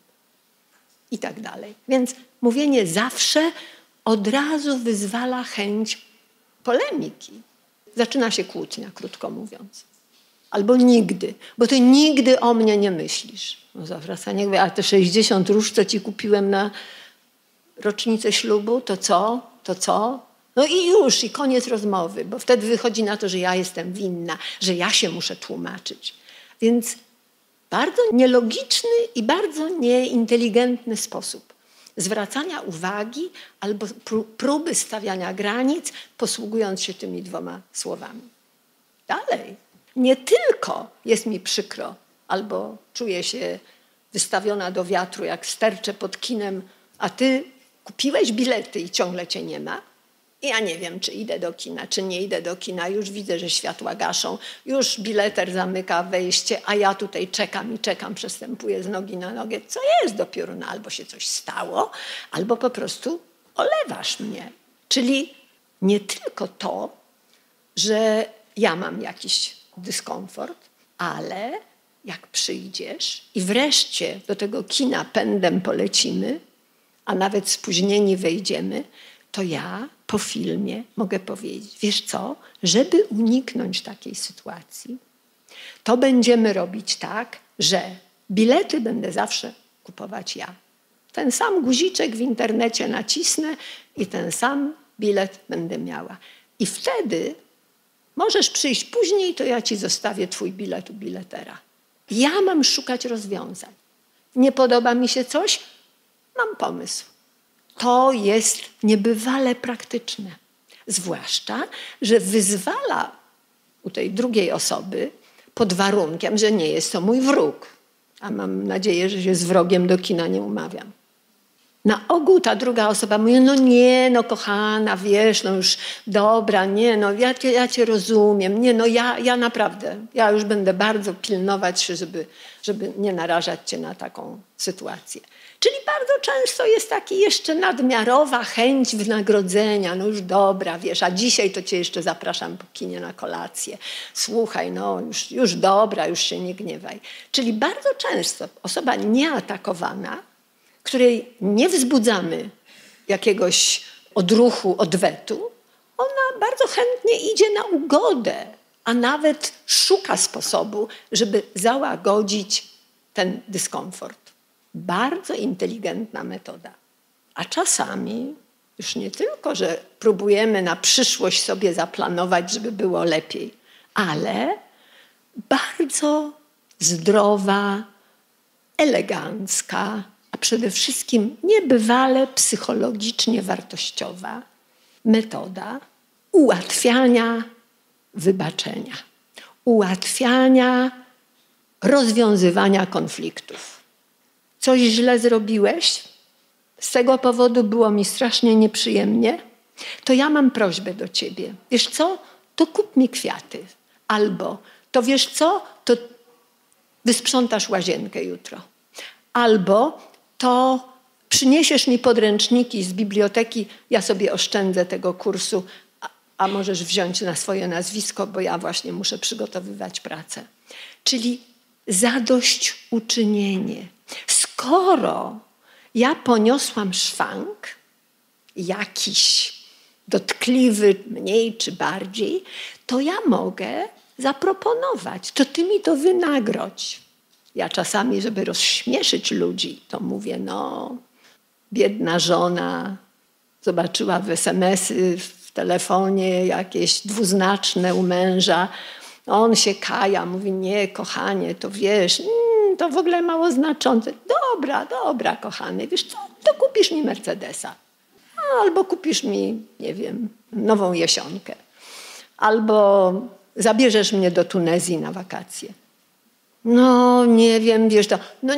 I tak dalej. Więc mówienie zawsze od razu wyzwala chęć polemiki. Zaczyna się kłótnia, krótko mówiąc. Albo nigdy, bo ty nigdy o mnie nie myślisz. No zawracanie głowy, a te 60 róż, co ci kupiłem na rocznicę ślubu, to co? To co? No i już, i koniec rozmowy, bo wtedy wychodzi na to, że ja jestem winna, że ja się muszę tłumaczyć. Więc bardzo nielogiczny i bardzo nieinteligentny sposób zwracania uwagi albo próby stawiania granic, posługując się tymi dwoma słowami. Dalej. Nie tylko jest mi przykro, albo czuję się wystawiona do wiatru, jak sterczę pod kinem, a ty kupiłeś bilety i ciągle cię nie ma. I ja nie wiem, czy idę do kina, czy nie idę do kina. Już widzę, że światła gaszą. Już bileter zamyka wejście, a ja tutaj czekam i czekam, przestępuję z nogi na nogę. Co jest do pioruna? Albo się coś stało, albo po prostu olewasz mnie. Czyli nie tylko to, że ja mam jakiś dyskomfort, ale jak przyjdziesz i wreszcie do tego kina pędem polecimy, a nawet spóźnieni wejdziemy, to ja po filmie mogę powiedzieć, wiesz co, żeby uniknąć takiej sytuacji, to będziemy robić tak, że bilety będę zawsze kupować ja. Ten sam guziczek w internecie nacisnę i ten sam bilet będę miała. I wtedy możesz przyjść później, to ja ci zostawię twój bilet u biletera. Ja mam szukać rozwiązań. Nie podoba mi się coś? Mam pomysł. To jest niebywale praktyczne. Zwłaszcza, że wyzwala u tej drugiej osoby pod warunkiem, że nie jest to mój wróg. A mam nadzieję, że się z wrogiem do kina nie umawiam. Na ogół ta druga osoba mówi, no nie, no kochana, wiesz, no już dobra, nie, no ja cię rozumiem, nie, no ja naprawdę, ja już będę bardzo pilnować się, żeby nie narażać cię na taką sytuację. Czyli bardzo często jest taki jeszcze nadmiarowa chęć wynagrodzenia, no już dobra, wiesz, a dzisiaj to cię jeszcze zapraszam po kinie na kolację. Słuchaj, no już dobra, już się nie gniewaj. Czyli bardzo często osoba nieatakowana, której nie wzbudzamy jakiegoś odruchu, odwetu, ona bardzo chętnie idzie na ugodę, a nawet szuka sposobu, żeby załagodzić ten dyskomfort. Bardzo inteligentna metoda. A czasami już nie tylko, że próbujemy na przyszłość sobie zaplanować, żeby było lepiej, ale bardzo zdrowa, elegancka, a przede wszystkim niebywale psychologicznie wartościowa metoda ułatwiania wybaczenia, ułatwiania rozwiązywania konfliktów. Coś źle zrobiłeś, z tego powodu było mi strasznie nieprzyjemnie, to ja mam prośbę do ciebie. Wiesz co, to kup mi kwiaty. Albo, to wiesz co, to wysprzątasz łazienkę jutro. Albo, to przyniesiesz mi podręczniki z biblioteki, ja sobie oszczędzę tego kursu, a możesz wziąć na swoje nazwisko, bo ja właśnie muszę przygotowywać pracę. Czyli zadośćuczynienie. Skoro ja poniosłam szwank, jakiś dotkliwy, mniej czy bardziej, to ja mogę zaproponować, to ty mi to wynagrodź. Ja czasami, żeby rozśmieszyć ludzi, to mówię, no, biedna żona zobaczyła w SMS-y, w telefonie jakieś dwuznaczne u męża. On się kaja, mówi, nie, kochanie, to wiesz, to w ogóle mało znaczące. Dobra, kochany, wiesz co, to kupisz mi Mercedesa. Albo kupisz mi, nie wiem, nową jesionkę. Albo zabierzesz mnie do Tunezji na wakacje. No nie wiem, wiesz to, no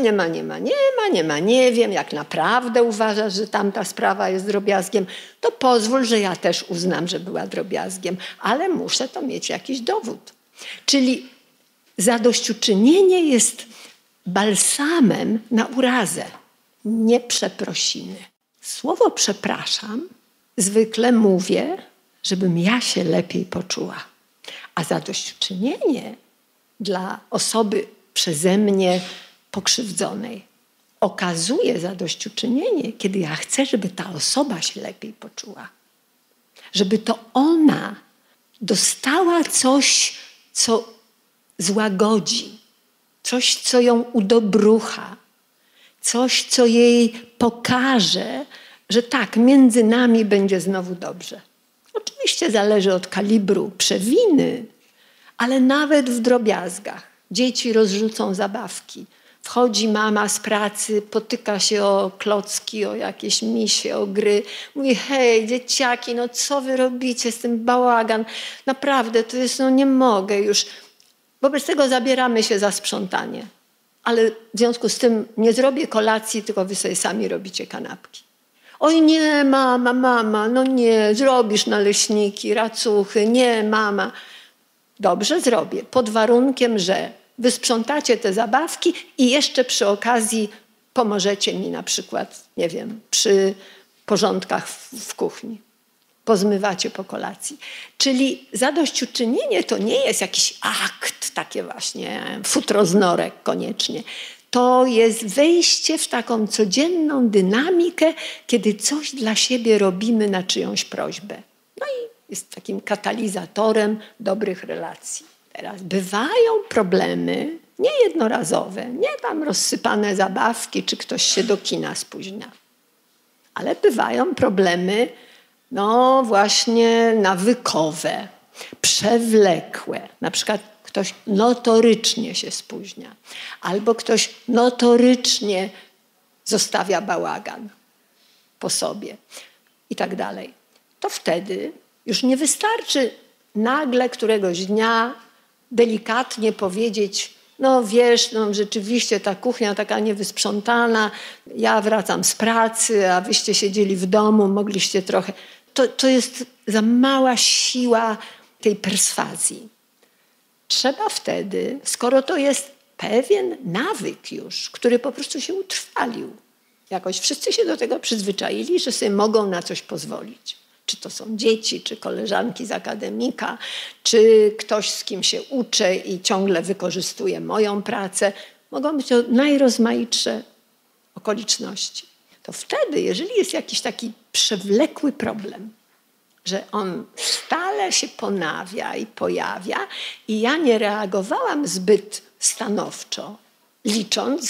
nie wiem, jak naprawdę uważasz, że tamta sprawa jest drobiazgiem, to pozwól, że ja też uznam, że była drobiazgiem, ale muszę to mieć jakiś dowód. Czyli zadośćuczynienie jest balsamem na urazę, nie przeprosiny. Słowo przepraszam zwykle mówię, żebym ja się lepiej poczuła, a zadośćuczynienie dla osoby przeze mnie pokrzywdzonej okazuje zadośćuczynienie, kiedy ja chcę, żeby ta osoba się lepiej poczuła. Żeby to ona dostała coś, co złagodzi, coś, co ją udobrucha, coś, co jej pokaże, że tak, między nami będzie znowu dobrze. Oczywiście zależy od kalibru przewiny, ale nawet w drobiazgach. Dzieci rozrzucą zabawki. Wchodzi mama z pracy, potyka się o klocki, o jakieś misie, o gry. Mówi, hej, dzieciaki, no co wy robicie z tym bałagan? Naprawdę, to jest, no nie mogę już. Wobec tego zabieramy się za sprzątanie. Ale w związku z tym nie zrobię kolacji, tylko wy sobie sami robicie kanapki. Oj nie, mama, no nie, zrobisz naleśniki, racuchy, nie, mama. Dobrze, zrobię, pod warunkiem, że wysprzątacie te zabawki i jeszcze przy okazji pomożecie mi na przykład, nie wiem, przy porządkach w kuchni. Pozmywacie po kolacji. Czyli zadośćuczynienie to nie jest jakiś akt, takie właśnie futro z norek koniecznie. To jest wejście w taką codzienną dynamikę, kiedy coś dla siebie robimy na czyjąś prośbę. No i jest takim katalizatorem dobrych relacji. Teraz bywają problemy, nie jednorazowe, nie tam rozsypane zabawki, czy ktoś się do kina spóźnia. Ale bywają problemy, no właśnie nawykowe, przewlekłe. Na przykład ktoś notorycznie się spóźnia, albo ktoś notorycznie zostawia bałagan po sobie i tak dalej. To wtedy już nie wystarczy nagle któregoś dnia delikatnie powiedzieć: no wiesz, no rzeczywiście ta kuchnia taka niewysprzątana, ja wracam z pracy, a wyście siedzieli w domu, mogliście trochę... To jest za mała siła tej perswazji. Trzeba wtedy, skoro to jest pewien nawyk już, który po prostu się utrwalił, jakoś wszyscy się do tego przyzwyczaili, że sobie mogą na coś pozwolić. Czy to są dzieci, czy koleżanki z akademika, czy ktoś, z kim się uczę i ciągle wykorzystuje moją pracę. Mogą być to najrozmaitsze okoliczności. To wtedy, jeżeli jest jakiś taki przewlekły problem, że on stale się ponawia i pojawia i ja nie reagowałam zbyt stanowczo, licząc,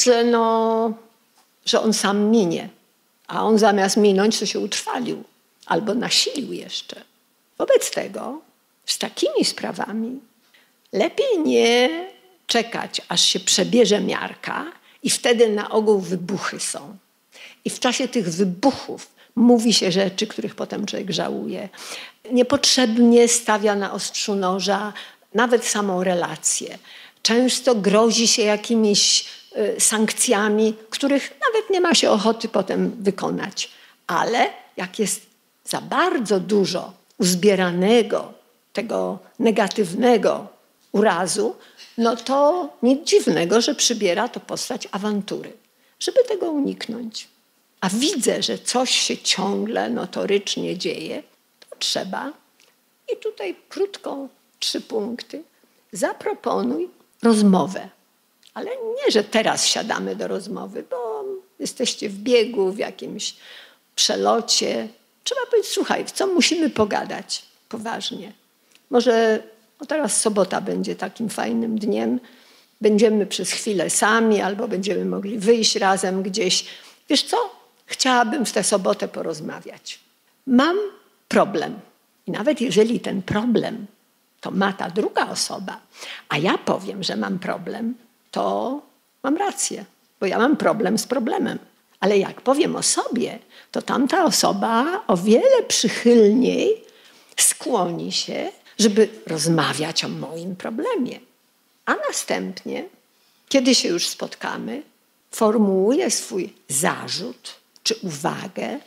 że on sam minie, a on zamiast minąć, to się utrwalił albo nasilił jeszcze. Wobec tego z takimi sprawami lepiej nie czekać, aż się przebierze miarka i wtedy na ogół wybuchy są. I w czasie tych wybuchów mówi się rzeczy, których potem człowiek żałuje. Niepotrzebnie stawia na ostrzu noża nawet samą relację. Często grozi się jakimiś sankcjami, których nawet nie ma się ochoty potem wykonać. Ale jak jest za bardzo dużo uzbieranego, tego negatywnego urazu, no to nic dziwnego, że przybiera to postać awantury. Żeby tego uniknąć, a widzę, że coś się ciągle notorycznie dzieje, to trzeba, i tutaj krótko 3 punkty, zaproponuj rozmowę. Ale nie, że teraz siadamy do rozmowy, bo jesteście w biegu, w jakimś przelocie. Trzeba powiedzieć: słuchaj, w co musimy pogadać poważnie. Może teraz sobota będzie takim fajnym dniem, będziemy przez chwilę sami albo będziemy mogli wyjść razem gdzieś. Wiesz co? Chciałabym w tę sobotę porozmawiać. Mam problem. I nawet jeżeli ten problem to ma ta druga osoba, a ja powiem, że mam problem, to mam rację, bo ja mam problem z problemem. Ale jak powiem o sobie, to tamta osoba o wiele przychylniej skłoni się, żeby rozmawiać o moim problemie. A następnie, kiedy się już spotkamy, formułuję swój zarzut, czy uwagę,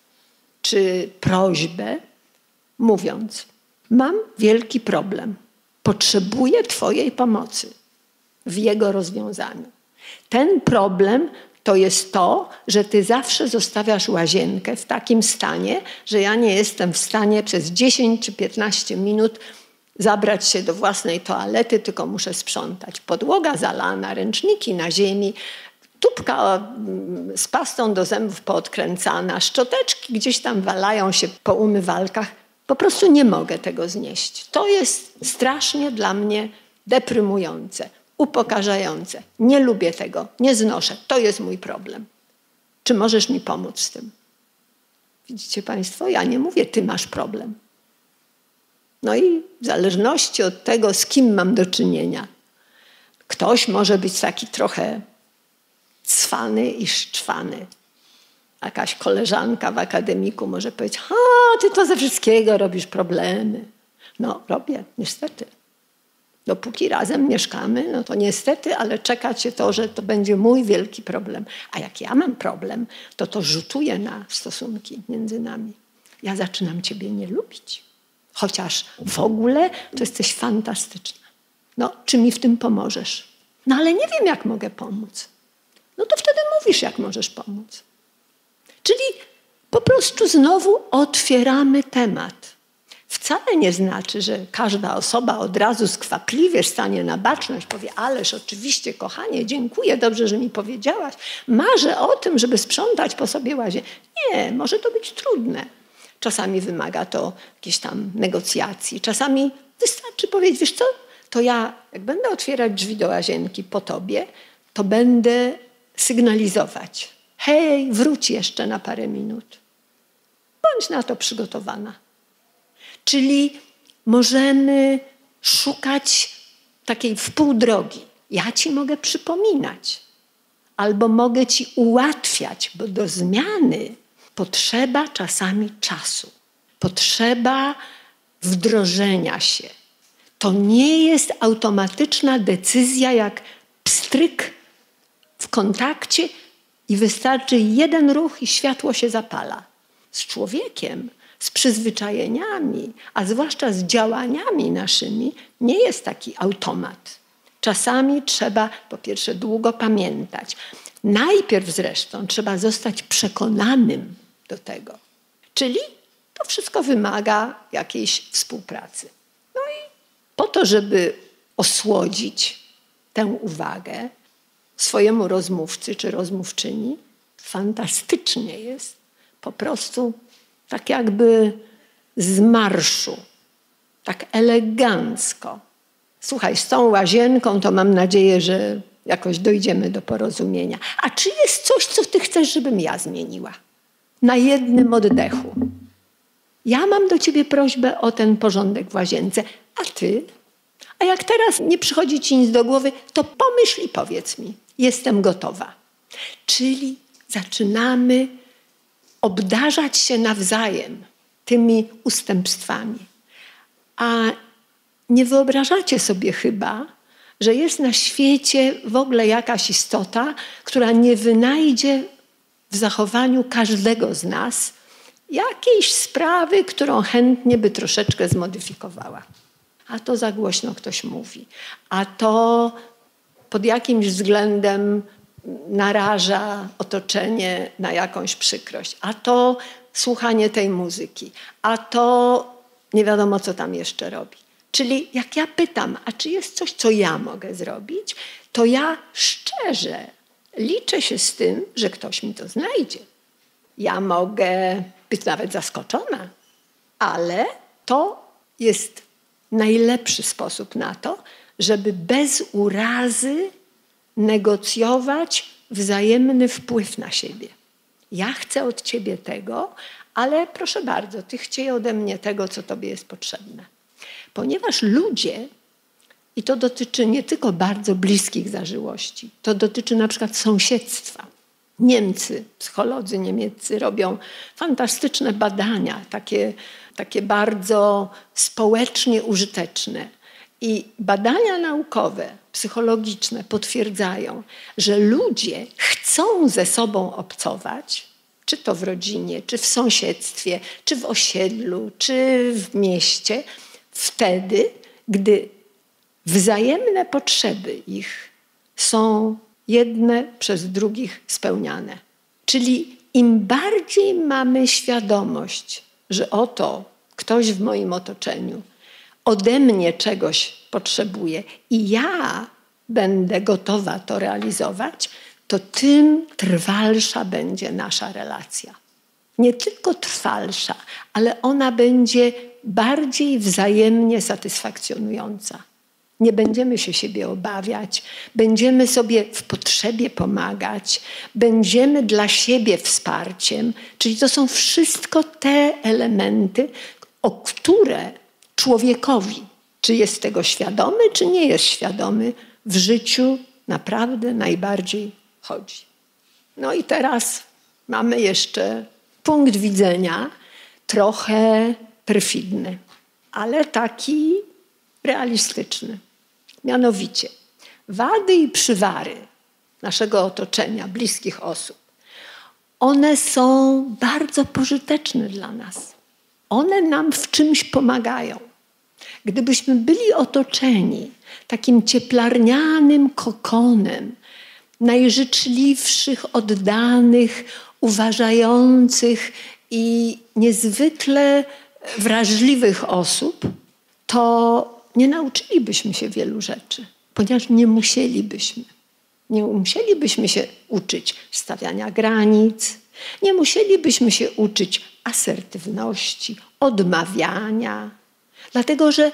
czy prośbę, mówiąc: mam wielki problem, potrzebuję twojej pomocy w jego rozwiązaniu. Ten problem to jest to, że ty zawsze zostawiasz łazienkę w takim stanie, że ja nie jestem w stanie przez 10 czy 15 minut zabrać się do własnej toalety, tylko muszę sprzątać. Podłoga zalana, ręczniki na ziemi, tubka z pastą do zębów poodkręcana, szczoteczki gdzieś tam walają się po umywalkach. Po prostu nie mogę tego znieść. To jest strasznie dla mnie deprymujące, upokarzające. Nie lubię tego, nie znoszę. To jest mój problem. Czy możesz mi pomóc z tym? Widzicie Państwo, ja nie mówię: ty masz problem. No i w zależności od tego, z kim mam do czynienia, ktoś może być taki trochę cwany i szczwany. Jakaś koleżanka w akademiku może powiedzieć: ty to ze wszystkiego robisz problemy. No robię, niestety. Dopóki razem mieszkamy, no to niestety, ale czeka cię to, że to będzie mój wielki problem. A jak ja mam problem, to rzutuje na stosunki między nami. Ja zaczynam ciebie nie lubić. Chociaż w ogóle to jesteś fantastyczna. No, czy mi w tym pomożesz? No ale nie wiem, jak mogę pomóc. No to wtedy mówisz, jak możesz pomóc. Czyli po prostu znowu otwieramy temat. W wcale nie znaczy, że każda osoba od razu skwapliwie stanie na baczność, powie, ależ oczywiście, kochanie, dziękuję, dobrze, że mi powiedziałaś. Marzę o tym, żeby sprzątać po sobie łazienkę. Nie, może to być trudne. Czasami wymaga to jakiejś tam negocjacji. Czasami wystarczy powiedzieć, wiesz co, to ja, jak będę otwierać drzwi do łazienki po tobie, to będę sygnalizować. Hej, wróć jeszcze na parę minut. Bądź na to przygotowana. Czyli możemy szukać takiej wpół drogi. Ja ci mogę przypominać, albo mogę ci ułatwiać, bo do zmiany potrzeba czasami czasu. Potrzeba wdrożenia się. To nie jest automatyczna decyzja jak pstryk w kontakcie i wystarczy jeden ruch i światło się zapala. Z człowiekiem, z przyzwyczajeniami, a zwłaszcza z działaniami naszymi, nie jest taki automat. Czasami trzeba po pierwsze długo pamiętać. Najpierw zresztą trzeba zostać przekonanym do tego. Czyli to wszystko wymaga jakiejś współpracy. No i po to, żeby osłodzić tę uwagę swojemu rozmówcy czy rozmówczyni, fantastycznie jest po prostu tak jakby z marszu, tak elegancko. Słuchaj, z tą łazienką to mam nadzieję, że jakoś dojdziemy do porozumienia. A czy jest coś, co ty chcesz, żebym ja zmieniła? Na jednym oddechu. Ja mam do ciebie prośbę o ten porządek w łazience, a ty? A jak teraz nie przychodzi ci nic do głowy, to pomyśl i powiedz mi. Jestem gotowa. Czyli zaczynamy obdarzać się nawzajem tymi ustępstwami. A nie wyobrażacie sobie chyba, że jest na świecie w ogóle jakaś istota, która nie wynajdzie w zachowaniu każdego z nas jakiejś sprawy, którą chętnie by troszeczkę zmodyfikowała. A to za głośno ktoś mówi. A to pod jakimś względem naraża otoczenie na jakąś przykrość. A to słuchanie tej muzyki. A to nie wiadomo, co tam jeszcze robi. Czyli jak ja pytam, a czy jest coś, co ja mogę zrobić, to ja szczerze liczę się z tym, że ktoś mi to znajdzie. Ja mogę być nawet zaskoczona, ale to jest najlepszy sposób na to, żeby bez urazy negocjować wzajemny wpływ na siebie. Ja chcę od ciebie tego, ale proszę bardzo, ty chciej ode mnie tego, co tobie jest potrzebne. Ponieważ ludzie, i to dotyczy nie tylko bardzo bliskich zażyłości, to dotyczy na przykład sąsiedztwa. Niemcy, psycholodzy niemieccy robią fantastyczne badania, takie bardzo społecznie użyteczne. I badania naukowe, psychologiczne potwierdzają, że ludzie chcą ze sobą obcować, czy to w rodzinie, czy w sąsiedztwie, czy w osiedlu, czy w mieście, wtedy, gdy wzajemne potrzeby ich są jedne przez drugich spełniane. Czyli im bardziej mamy świadomość, że oto ktoś w moim otoczeniu ode mnie czegoś potrzebuje i ja będę gotowa to realizować, to tym trwalsza będzie nasza relacja. Nie tylko trwalsza, ale ona będzie bardziej wzajemnie satysfakcjonująca. Nie będziemy się siebie obawiać, będziemy sobie w potrzebie pomagać, będziemy dla siebie wsparciem. Czyli to są wszystko te elementy, o które człowiekowi, czy jest tego świadomy, czy nie jest świadomy, w życiu naprawdę najbardziej chodzi. No i teraz mamy jeszcze punkt widzenia trochę perfidny, ale taki realistyczny. Mianowicie wady i przywary naszego otoczenia, bliskich osób, one są bardzo pożyteczne dla nas. One nam w czymś pomagają. Gdybyśmy byli otoczeni takim cieplarnianym kokonem najżyczliwszych, oddanych, uważających i niezwykle wrażliwych osób, to nie nauczylibyśmy się wielu rzeczy, ponieważ nie musielibyśmy. Nie musielibyśmy się uczyć stawiania granic, nie musielibyśmy się uczyć asertywności, odmawiania, dlatego że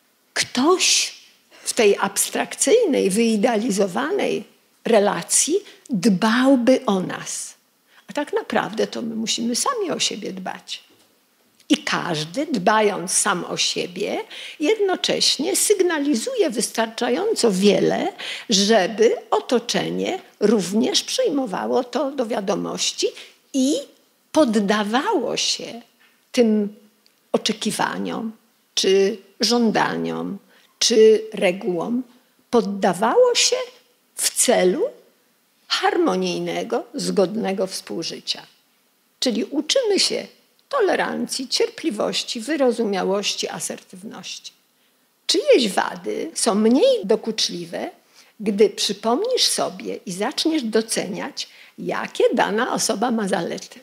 ktoś w tej abstrakcyjnej, wyidealizowanej relacji dbałby o nas. A tak naprawdę to my musimy sami o siebie dbać. I każdy, dbając sam o siebie, jednocześnie sygnalizuje wystarczająco wiele, żeby otoczenie również przyjmowało to do wiadomości i poddawało się tym oczekiwaniom, czy żądaniom, czy regułom. Poddawało się w celu harmonijnego, zgodnego współżycia. Czyli uczymy się tolerancji, cierpliwości, wyrozumiałości, asertywności. Czyjeś wady są mniej dokuczliwe, gdy przypomnisz sobie i zaczniesz doceniać, jakie dana osoba ma zalety.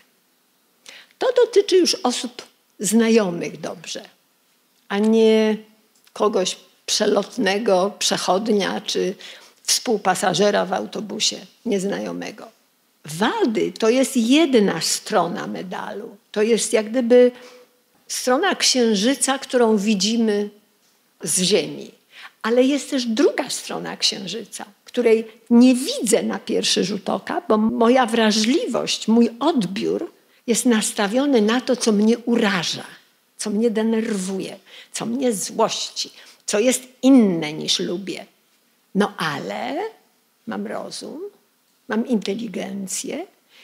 To dotyczy już osób znajomych dobrze, a nie kogoś przelotnego, przechodnia czy współpasażera w autobusie nieznajomego. Wady to jest jedna strona medalu. To jest jak gdyby strona księżyca, którą widzimy z Ziemi. Ale jest też druga strona księżyca, której nie widzę na pierwszy rzut oka, bo moja wrażliwość, mój odbiór jest nastawiony na to, co mnie uraża, co mnie denerwuje, co mnie złości, co jest inne niż lubię. No ale mam rozum, mam inteligencję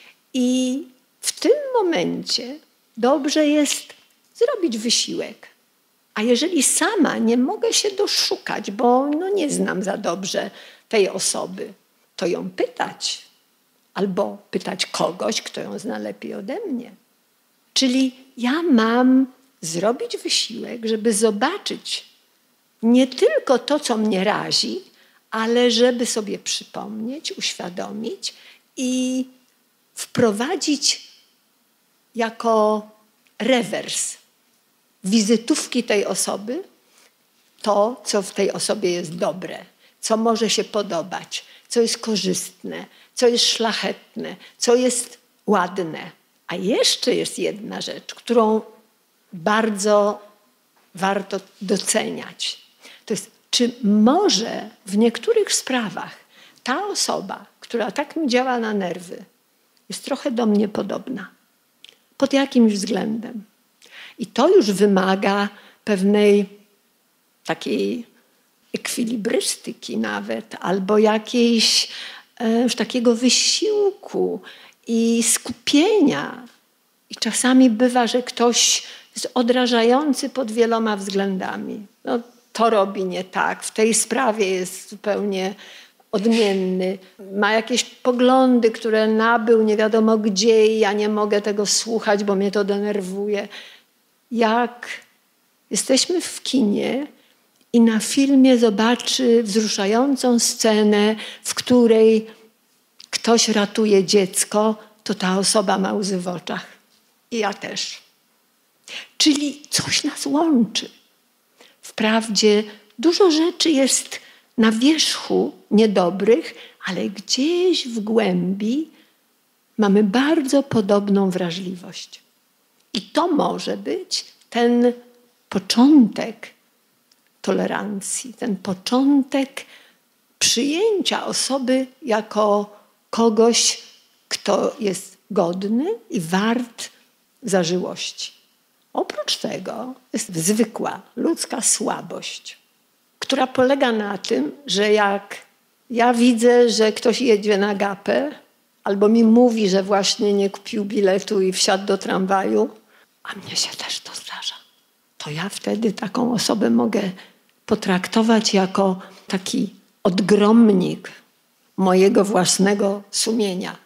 i w tym momencie dobrze jest zrobić wysiłek. A jeżeli sama nie mogę się doszukać, bo nie znam za dobrze tej osoby, to ją pytać albo pytać kogoś, kto ją zna lepiej ode mnie. Czyli ja mam zrobić wysiłek, żeby zobaczyć nie tylko to, co mnie razi, ale żeby sobie przypomnieć, uświadomić i wprowadzić jako rewers wizytówki tej osoby to, co w tej osobie jest dobre, co może się podobać, co jest korzystne, co jest szlachetne, co jest ładne. A jeszcze jest jedna rzecz, którą bardzo warto doceniać. To jest, czy może w niektórych sprawach ta osoba, która tak mi działa na nerwy, jest trochę do mnie podobna. Pod jakimś względem. I to już wymaga pewnej takiej ekwilibrystyki nawet, albo jakiejś takiego wysiłku i skupienia. I czasami bywa, że ktoś jest odrażający pod wieloma względami. To robi nie tak, w tej sprawie jest zupełnie odmienny, ma jakieś poglądy, które nabył nie wiadomo gdzie i ja nie mogę tego słuchać, bo mnie to denerwuje. Jak jesteśmy w kinie i na filmie zobaczy wzruszającą scenę, w której ktoś ratuje dziecko, to ta osoba ma łzy w oczach. I ja też. Czyli coś nas łączy. Wprawdzie dużo rzeczy jest na wierzchu niedobrych, ale gdzieś w głębi mamy bardzo podobną wrażliwość. I to może być ten początek tolerancji, ten początek przyjęcia osoby jako kogoś, kto jest godny i wart zażyłości. Oprócz tego jest zwykła ludzka słabość, która polega na tym, że jak ja widzę, że ktoś jedzie na gapę, albo mi mówi, że właśnie nie kupił biletu i wsiadł do tramwaju, a mnie się też to zdarza, to ja wtedy taką osobę mogę potraktować jako taki odgromnik mojego własnego sumienia.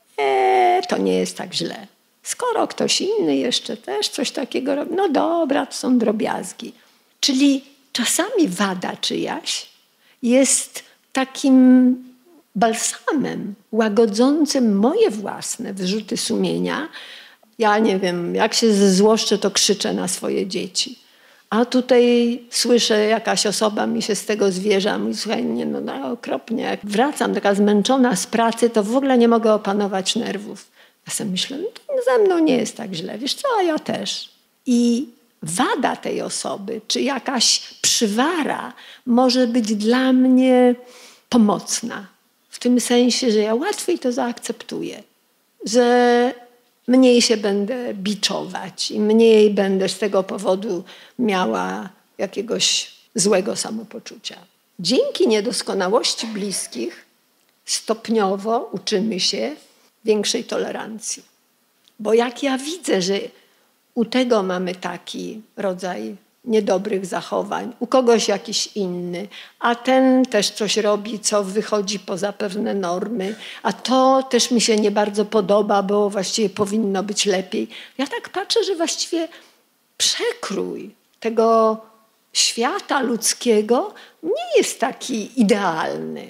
To nie jest tak źle. Skoro ktoś inny jeszcze też coś takiego robi, no dobra, to są drobiazgi. Czyli czasami wada czyjaś jest takim balsamem łagodzącym moje własne wyrzuty sumienia Ja nie wiem, jak się zezłoszczę, to krzyczę na swoje dzieci. A tutaj słyszę, jakaś osoba mi się z tego zwierza, mówi, słuchaj, nie, no okropnie. Jak wracam taka zmęczona z pracy, to w ogóle nie mogę opanować nerwów. Ja sobie myślę, no to ze mną nie jest tak źle, wiesz co, a ja też. I wada tej osoby, czy jakaś przywara może być dla mnie pomocna. W tym sensie, że ja łatwiej to zaakceptuję, że mniej się będę biczować i mniej będę z tego powodu miała jakiegoś złego samopoczucia. Dzięki niedoskonałości bliskich stopniowo uczymy się większej tolerancji. Bo jak ja widzę, że u tego mamy taki rodzaj niedobrych zachowań, u kogoś jakiś inny, a ten też coś robi, co wychodzi poza pewne normy, a to też mi się nie bardzo podoba, bo właściwie powinno być lepiej. Ja tak patrzę, że właściwie przekrój tego świata ludzkiego nie jest taki idealny.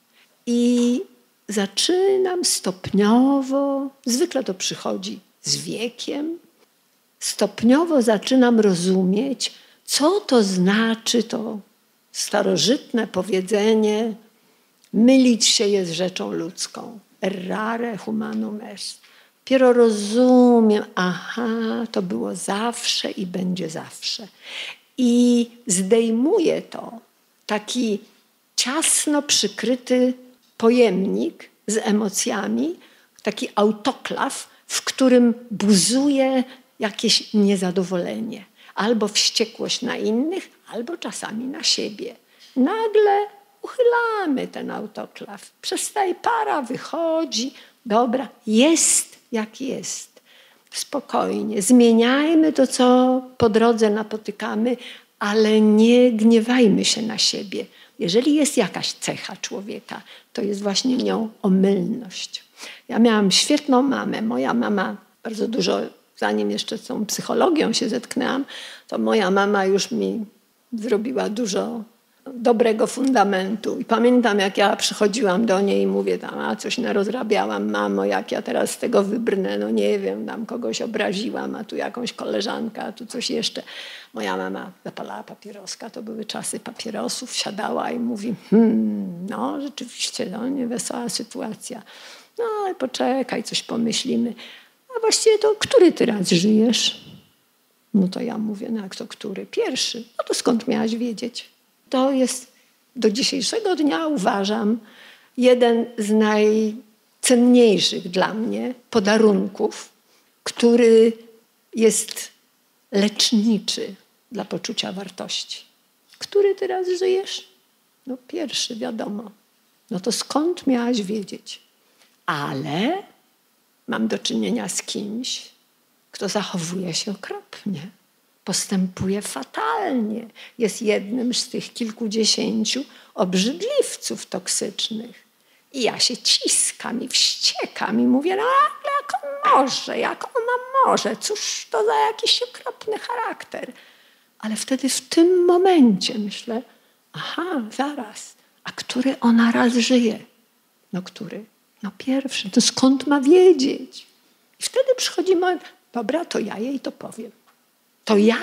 I zaczynam stopniowo, zwykle to przychodzi z wiekiem, stopniowo zaczynam rozumieć, co to znaczy to starożytne powiedzenie mylić się jest rzeczą ludzką. Errare humanum est. Dopiero rozumiem, aha, to było zawsze i będzie zawsze. I zdejmuję to, taki ciasno przykryty pojemnik z emocjami, taki autoklaw, w którym buzuje jakieś niezadowolenie. Albo wściekłość na innych, albo czasami na siebie. Nagle uchylamy ten autoklaw. Przestaje para, wychodzi. Dobra, jest jak jest. Spokojnie. Zmieniajmy to, co po drodze napotykamy, ale nie gniewajmy się na siebie. Jeżeli jest jakaś cecha człowieka, to jest właśnie nią omylność. Ja miałam świetną mamę. Moja mama bardzo dużo, zanim jeszcze z tą psychologią się zetknęłam, to moja mama już mi zrobiła dużo dobrego fundamentu. I pamiętam, jak ja przychodziłam do niej i mówię tam, a coś narozrabiałam, mamo, jak ja teraz z tego wybrnę, no nie wiem, tam kogoś obraziłam, a tu jakąś koleżankę, a tu coś jeszcze. Moja mama zapalała papieroska, to były czasy papierosów, siadała i mówi, no rzeczywiście, no niewesoła sytuacja. No ale poczekaj, coś pomyślimy. A właściwie to który ty raz żyjesz? No to ja mówię, no jak to który? Pierwszy. No to skąd miałaś wiedzieć? To jest do dzisiejszego dnia, uważam, jeden z najcenniejszych dla mnie podarunków, który jest leczniczy dla poczucia wartości. Który ty raz żyjesz? No pierwszy, wiadomo. No to skąd miałaś wiedzieć? Ale mam do czynienia z kimś, kto zachowuje się okropnie, postępuje fatalnie. Jest jednym z tych kilkudziesięciu obrzydliwców toksycznych. I ja się ciskam i wściekam i mówię, no ale jak ona może, cóż to za jakiś okropny charakter. Ale wtedy w tym momencie myślę, aha, zaraz, a który ona raz żyje? No który? No pierwszy, to skąd ma wiedzieć? I wtedy przychodzi moment, dobra, to ja jej to powiem. To ja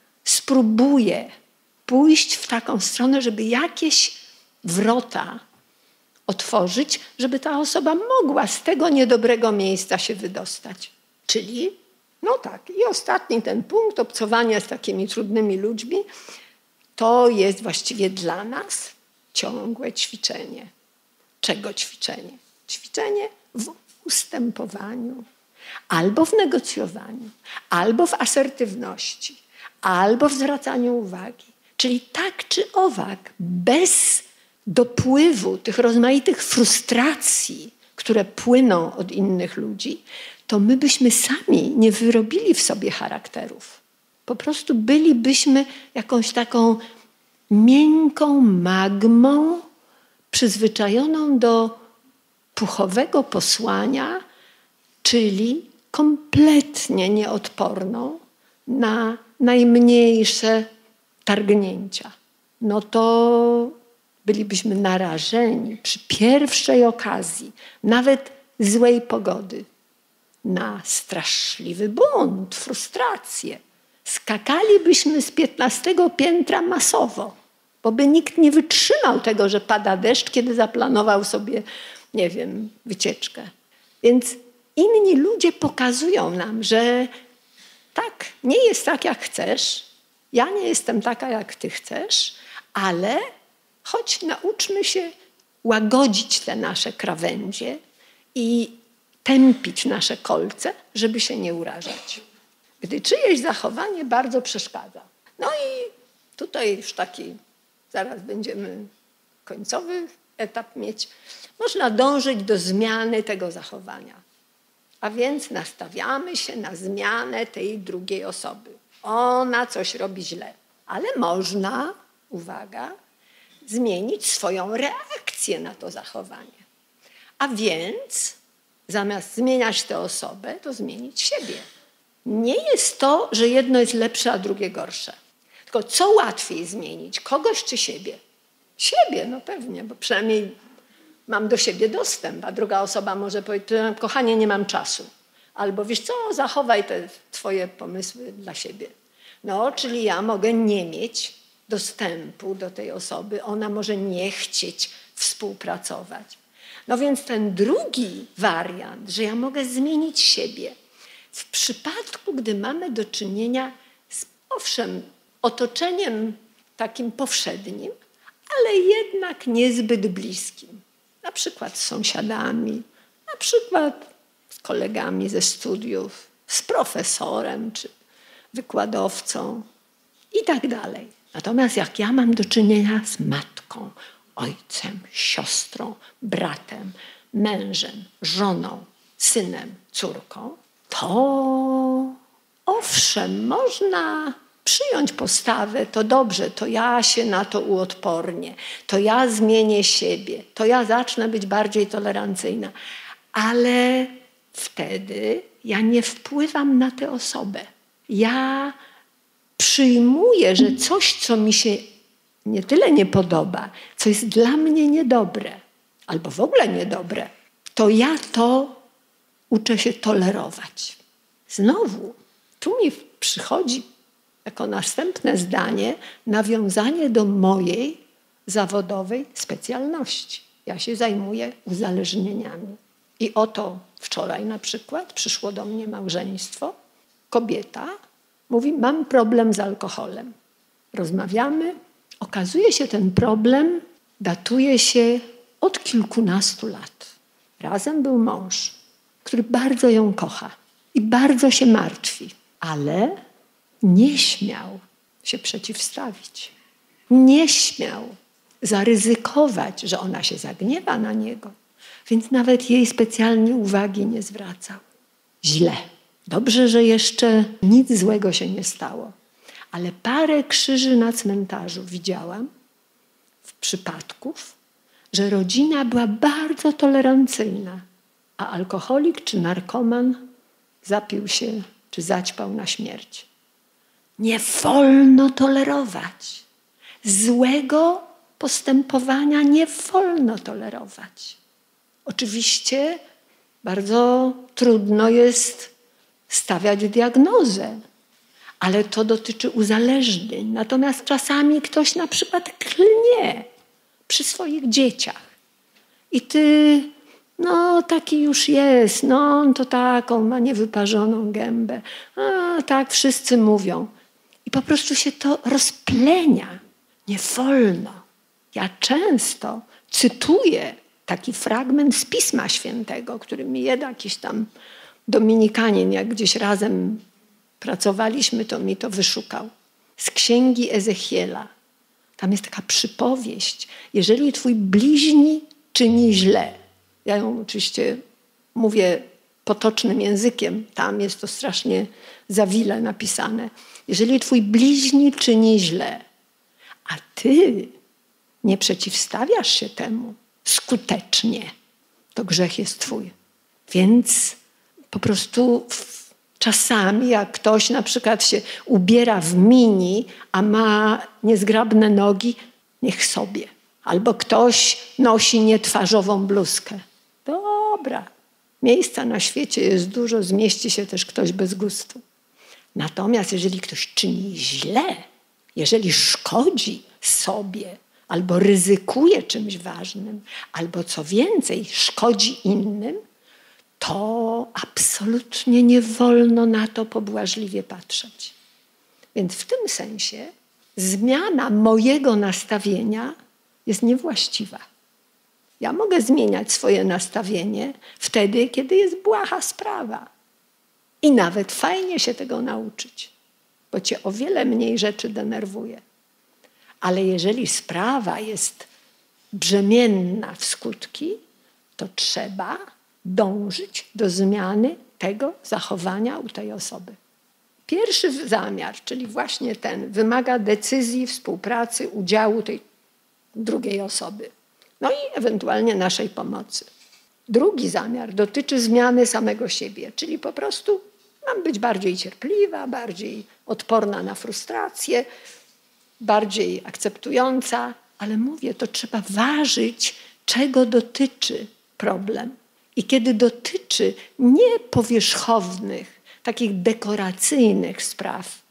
spróbuję pójść w taką stronę, żeby jakieś wrota otworzyć, żeby ta osoba mogła z tego niedobrego miejsca się wydostać. Czyli, no tak, i ostatni ten punkt, obcowania z takimi trudnymi ludźmi, to jest właściwie dla nas ciągłe ćwiczenie. Czego ćwiczenie? Ćwiczenie w ustępowaniu, albo w negocjowaniu, albo w asertywności, albo w zwracaniu uwagi. Czyli tak czy owak, bez dopływu tych rozmaitych frustracji, które płyną od innych ludzi, to my byśmy sami nie wyrobili w sobie charakterów. Po prostu bylibyśmy jakąś taką miękką magmą przyzwyczajoną do puchowego posłania, czyli kompletnie nieodporną na najmniejsze targnięcia. No to bylibyśmy narażeni przy pierwszej okazji, nawet złej pogody, na straszliwy bunt, frustrację. Skakalibyśmy z 15 piętra masowo, bo by nikt nie wytrzymał tego, że pada deszcz, kiedy zaplanował sobie, nie wiem, wycieczkę. Więc inni ludzie pokazują nam, że tak, nie jest tak, jak chcesz, ja nie jestem taka, jak ty chcesz, ale choć nauczmy się łagodzić te nasze krawędzie i tępić nasze kolce, żeby się nie urażać. Gdy czyjeś zachowanie bardzo przeszkadza. No i tutaj już taki, zaraz będziemy końcowy etap mieć, można dążyć do zmiany tego zachowania. A więc nastawiamy się na zmianę tej drugiej osoby. Ona coś robi źle. Ale można, uwaga, zmienić swoją reakcję na to zachowanie. A więc zamiast zmieniać tę osobę, to zmienić siebie. Nie jest to, że jedno jest lepsze, a drugie gorsze. Tylko co łatwiej zmienić? Kogoś czy siebie? Siebie, no pewnie, bo przynajmniej mam do siebie dostęp, a druga osoba może powiedzieć, kochanie, nie mam czasu. Albo wiesz co, zachowaj te twoje pomysły dla siebie. No, czyli ja mogę nie mieć dostępu do tej osoby, ona może nie chcieć współpracować. No więc ten drugi wariant, że ja mogę zmienić siebie, w przypadku, gdy mamy do czynienia z, owszem, otoczeniem takim powszednim, ale jednak niezbyt bliskim. Na przykład z sąsiadami, na przykład z kolegami ze studiów, z profesorem czy wykładowcą i tak dalej. Natomiast jak ja mam do czynienia z matką, ojcem, siostrą, bratem, mężem, żoną, synem, córką, to owszem, można przyjąć postawę, to dobrze, to ja się na to uodpornię, to ja zmienię siebie, to ja zacznę być bardziej tolerancyjna. Ale wtedy ja nie wpływam na tę osobę. Ja przyjmuję, że coś, co mi się nie tyle nie podoba, co jest dla mnie niedobre, albo w ogóle niedobre, to ja to uczę się tolerować. Znowu, tu mi przychodzi jako następne zdanie nawiązanie do mojej zawodowej specjalności. Ja się zajmuję uzależnieniami. I oto wczoraj na przykład przyszło do mnie małżeństwo. Kobieta mówi, mam problem z alkoholem. Rozmawiamy. Okazuje się, ten problem datuje się od kilkunastu lat. Razem był mąż, który bardzo ją kocha i bardzo się martwi, ale nie śmiał się przeciwstawić. Nie śmiał zaryzykować, że ona się zagniewa na niego. Więc nawet jej specjalnie uwagi nie zwracał. Źle. Dobrze, że jeszcze nic złego się nie stało. Ale parę krzyży na cmentarzu widziałam w przypadków, że rodzina była bardzo tolerancyjna, a alkoholik czy narkoman zapił się czy zaćpał na śmierć. Nie wolno tolerować. Złego postępowania nie wolno tolerować. Oczywiście bardzo trudno jest stawiać diagnozę, ale to dotyczy uzależnień. Natomiast czasami ktoś na przykład klnie przy swoich dzieciach. I ty, no taki już jest, no on to taką ma niewyparzoną gębę. A, tak wszyscy mówią. I po prostu się to rozplenia. Nie wolno. Ja często cytuję taki fragment z Pisma Świętego, który mi jakiś tam dominikanin, jak gdzieś razem pracowaliśmy, to mi to wyszukał. Z księgi Ezechiela. Tam jest taka przypowieść. Jeżeli twój bliźni czyni źle, ja ją oczywiście mówię potocznym językiem, tam jest to strasznie zawile napisane. Jeżeli twój bliźni czyni źle, a ty nie przeciwstawiasz się temu skutecznie, to grzech jest twój. Więc po prostu czasami jak ktoś na przykład się ubiera w mini, a ma niezgrabne nogi, niech sobie. Albo ktoś nosi nietwarzową bluzkę. Dobra, Miejsca na świecie jest dużo, zmieści się też ktoś bez gustu. Natomiast jeżeli ktoś czyni źle, jeżeli szkodzi sobie, albo ryzykuje czymś ważnym, albo co więcej, szkodzi innym, to absolutnie nie wolno na to pobłażliwie patrzeć. Więc w tym sensie zmiana mojego nastawienia jest niewłaściwa. Ja mogę zmieniać swoje nastawienie wtedy, kiedy jest błaha sprawa. I nawet fajnie się tego nauczyć, bo cię o wiele mniej rzeczy denerwuje. Ale jeżeli sprawa jest brzemienna w skutki, to trzeba dążyć do zmiany tego zachowania u tej osoby. Pierwszy zamiar, czyli właśnie ten, wymaga decyzji, współpracy, udziału tej drugiej osoby. No i ewentualnie naszej pomocy. Drugi zamiar dotyczy zmiany samego siebie, czyli po prostu mam być bardziej cierpliwa, bardziej odporna na frustrację, bardziej akceptująca, ale mówię, to trzeba ważyć, czego dotyczy problem. I kiedy dotyczy nie powierzchownych, takich dekoracyjnych spraw,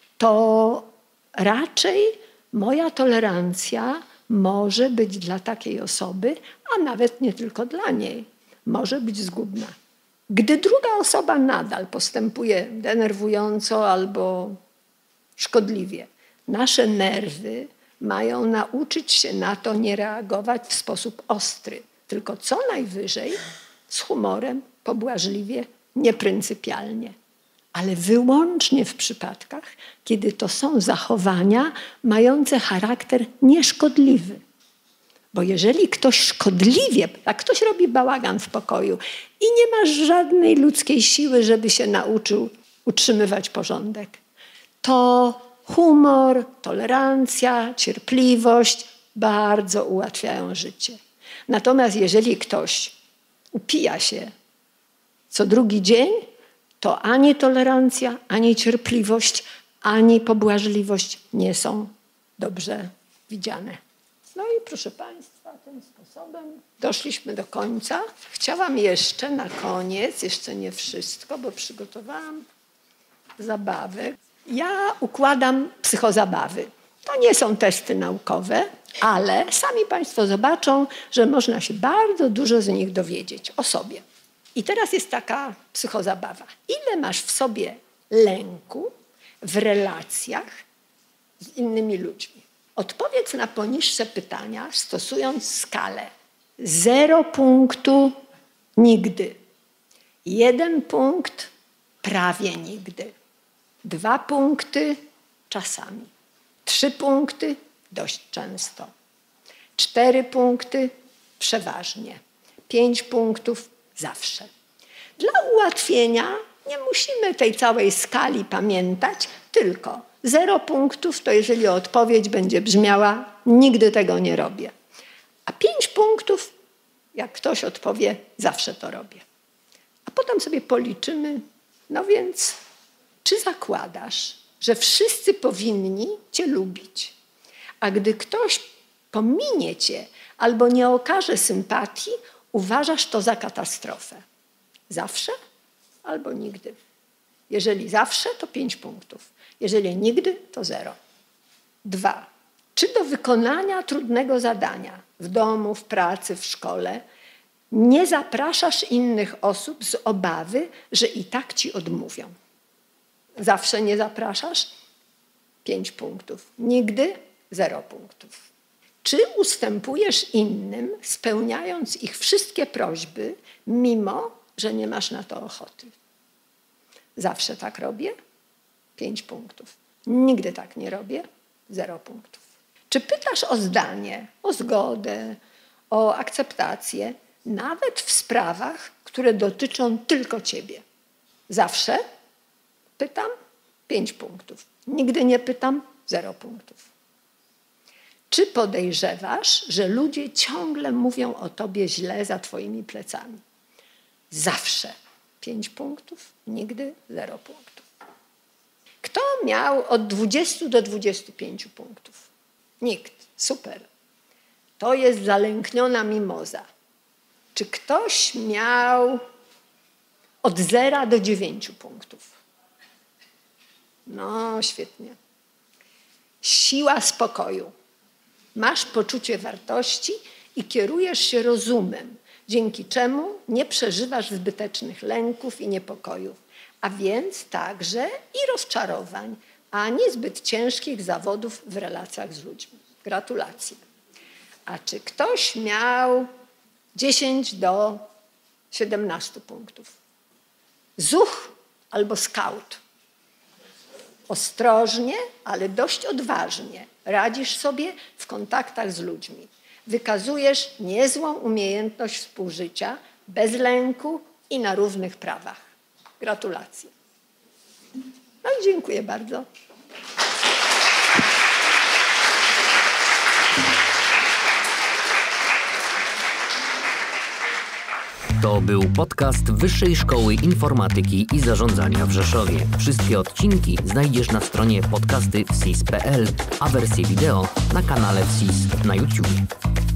to raczej moja tolerancja może być dla takiej osoby, a nawet nie tylko dla niej, może być zgubna. Gdy druga osoba nadal postępuje denerwująco albo szkodliwie, nasze nerwy mają nauczyć się na to nie reagować w sposób ostry, tylko co najwyżej z humorem, pobłażliwie, niepryncypialnie. Ale wyłącznie w przypadkach, kiedy to są zachowania mające charakter nieszkodliwy. Bo jeżeli ktoś szkodliwie, jak ktoś robi bałagan w pokoju i nie ma żadnej ludzkiej siły, żeby się nauczył utrzymywać porządek, to humor, tolerancja, cierpliwość bardzo ułatwiają życie. Natomiast jeżeli ktoś upija się co drugi dzień, to ani tolerancja, ani cierpliwość, ani pobłażliwość nie są dobrze widziane. No i proszę Państwa, tym sposobem doszliśmy do końca. Chciałam jeszcze na koniec, jeszcze nie wszystko, bo przygotowałam zabawę. Ja układam psychozabawy. To nie są testy naukowe, ale sami Państwo zobaczą, że można się bardzo dużo z nich dowiedzieć o sobie. I teraz jest taka psychozabawa. Ile masz w sobie lęku w relacjach z innymi ludźmi? Odpowiedz na poniższe pytania, stosując skalę. 0 punktu nigdy. 1 punkt prawie nigdy. 2 punkty czasami. 3 punkty dość często. 4 punkty przeważnie. 5 punktów zawsze. Dla ułatwienia nie musimy tej całej skali pamiętać, tylko 0 punktów to jeżeli odpowiedź będzie brzmiała nigdy tego nie robię. A 5 punktów, jak ktoś odpowie, zawsze to robię. A potem sobie policzymy, no więc czy zakładasz, że wszyscy powinni cię lubić? A gdy ktoś pominie cię albo nie okaże sympatii, uważasz to za katastrofę. Zawsze albo nigdy. Jeżeli zawsze, to 5 punktów. Jeżeli nigdy, to 0. 2. Czy do wykonania trudnego zadania w domu, w pracy, w szkole nie zapraszasz innych osób z obawy, że i tak ci odmówią? Zawsze nie zapraszasz? 5 punktów. Nigdy? 0 punktów. Czy ustępujesz innym, spełniając ich wszystkie prośby, mimo że nie masz na to ochoty? Zawsze tak robię? 5 punktów. Nigdy tak nie robię? 0 punktów. Czy pytasz o zdanie, o zgodę, o akceptację, nawet w sprawach, które dotyczą tylko ciebie? Zawsze pytam? 5 punktów. Nigdy nie pytam? 0 punktów. Czy podejrzewasz, że ludzie ciągle mówią o tobie źle za twoimi plecami? Zawsze 5 punktów, nigdy 0 punktów. Kto miał od 20 do 25 punktów? Nikt. Super. To jest zalękniona mimoza. Czy ktoś miał Od 0 do 9 punktów. No, świetnie. Siła spokoju. Masz poczucie wartości i kierujesz się rozumem, dzięki czemu nie przeżywasz zbytecznych lęków i niepokojów, a więc także i rozczarowań, a niezbyt ciężkich zawodów w relacjach z ludźmi. Gratulacje. A czy ktoś miał 10 do 17 punktów? Zuch albo skaut. Ostrożnie, ale dość odważnie radzisz sobie w kontaktach z ludźmi. Wykazujesz niezłą umiejętność współżycia, bez lęku i na równych prawach. Gratulacje. No i dziękuję bardzo.
To był podcast Wyższej Szkoły Informatyki i Zarządzania w Rzeszowie. Wszystkie odcinki znajdziesz na stronie podcasty.wsis.pl, a wersję wideo na kanale WSIS na YouTube.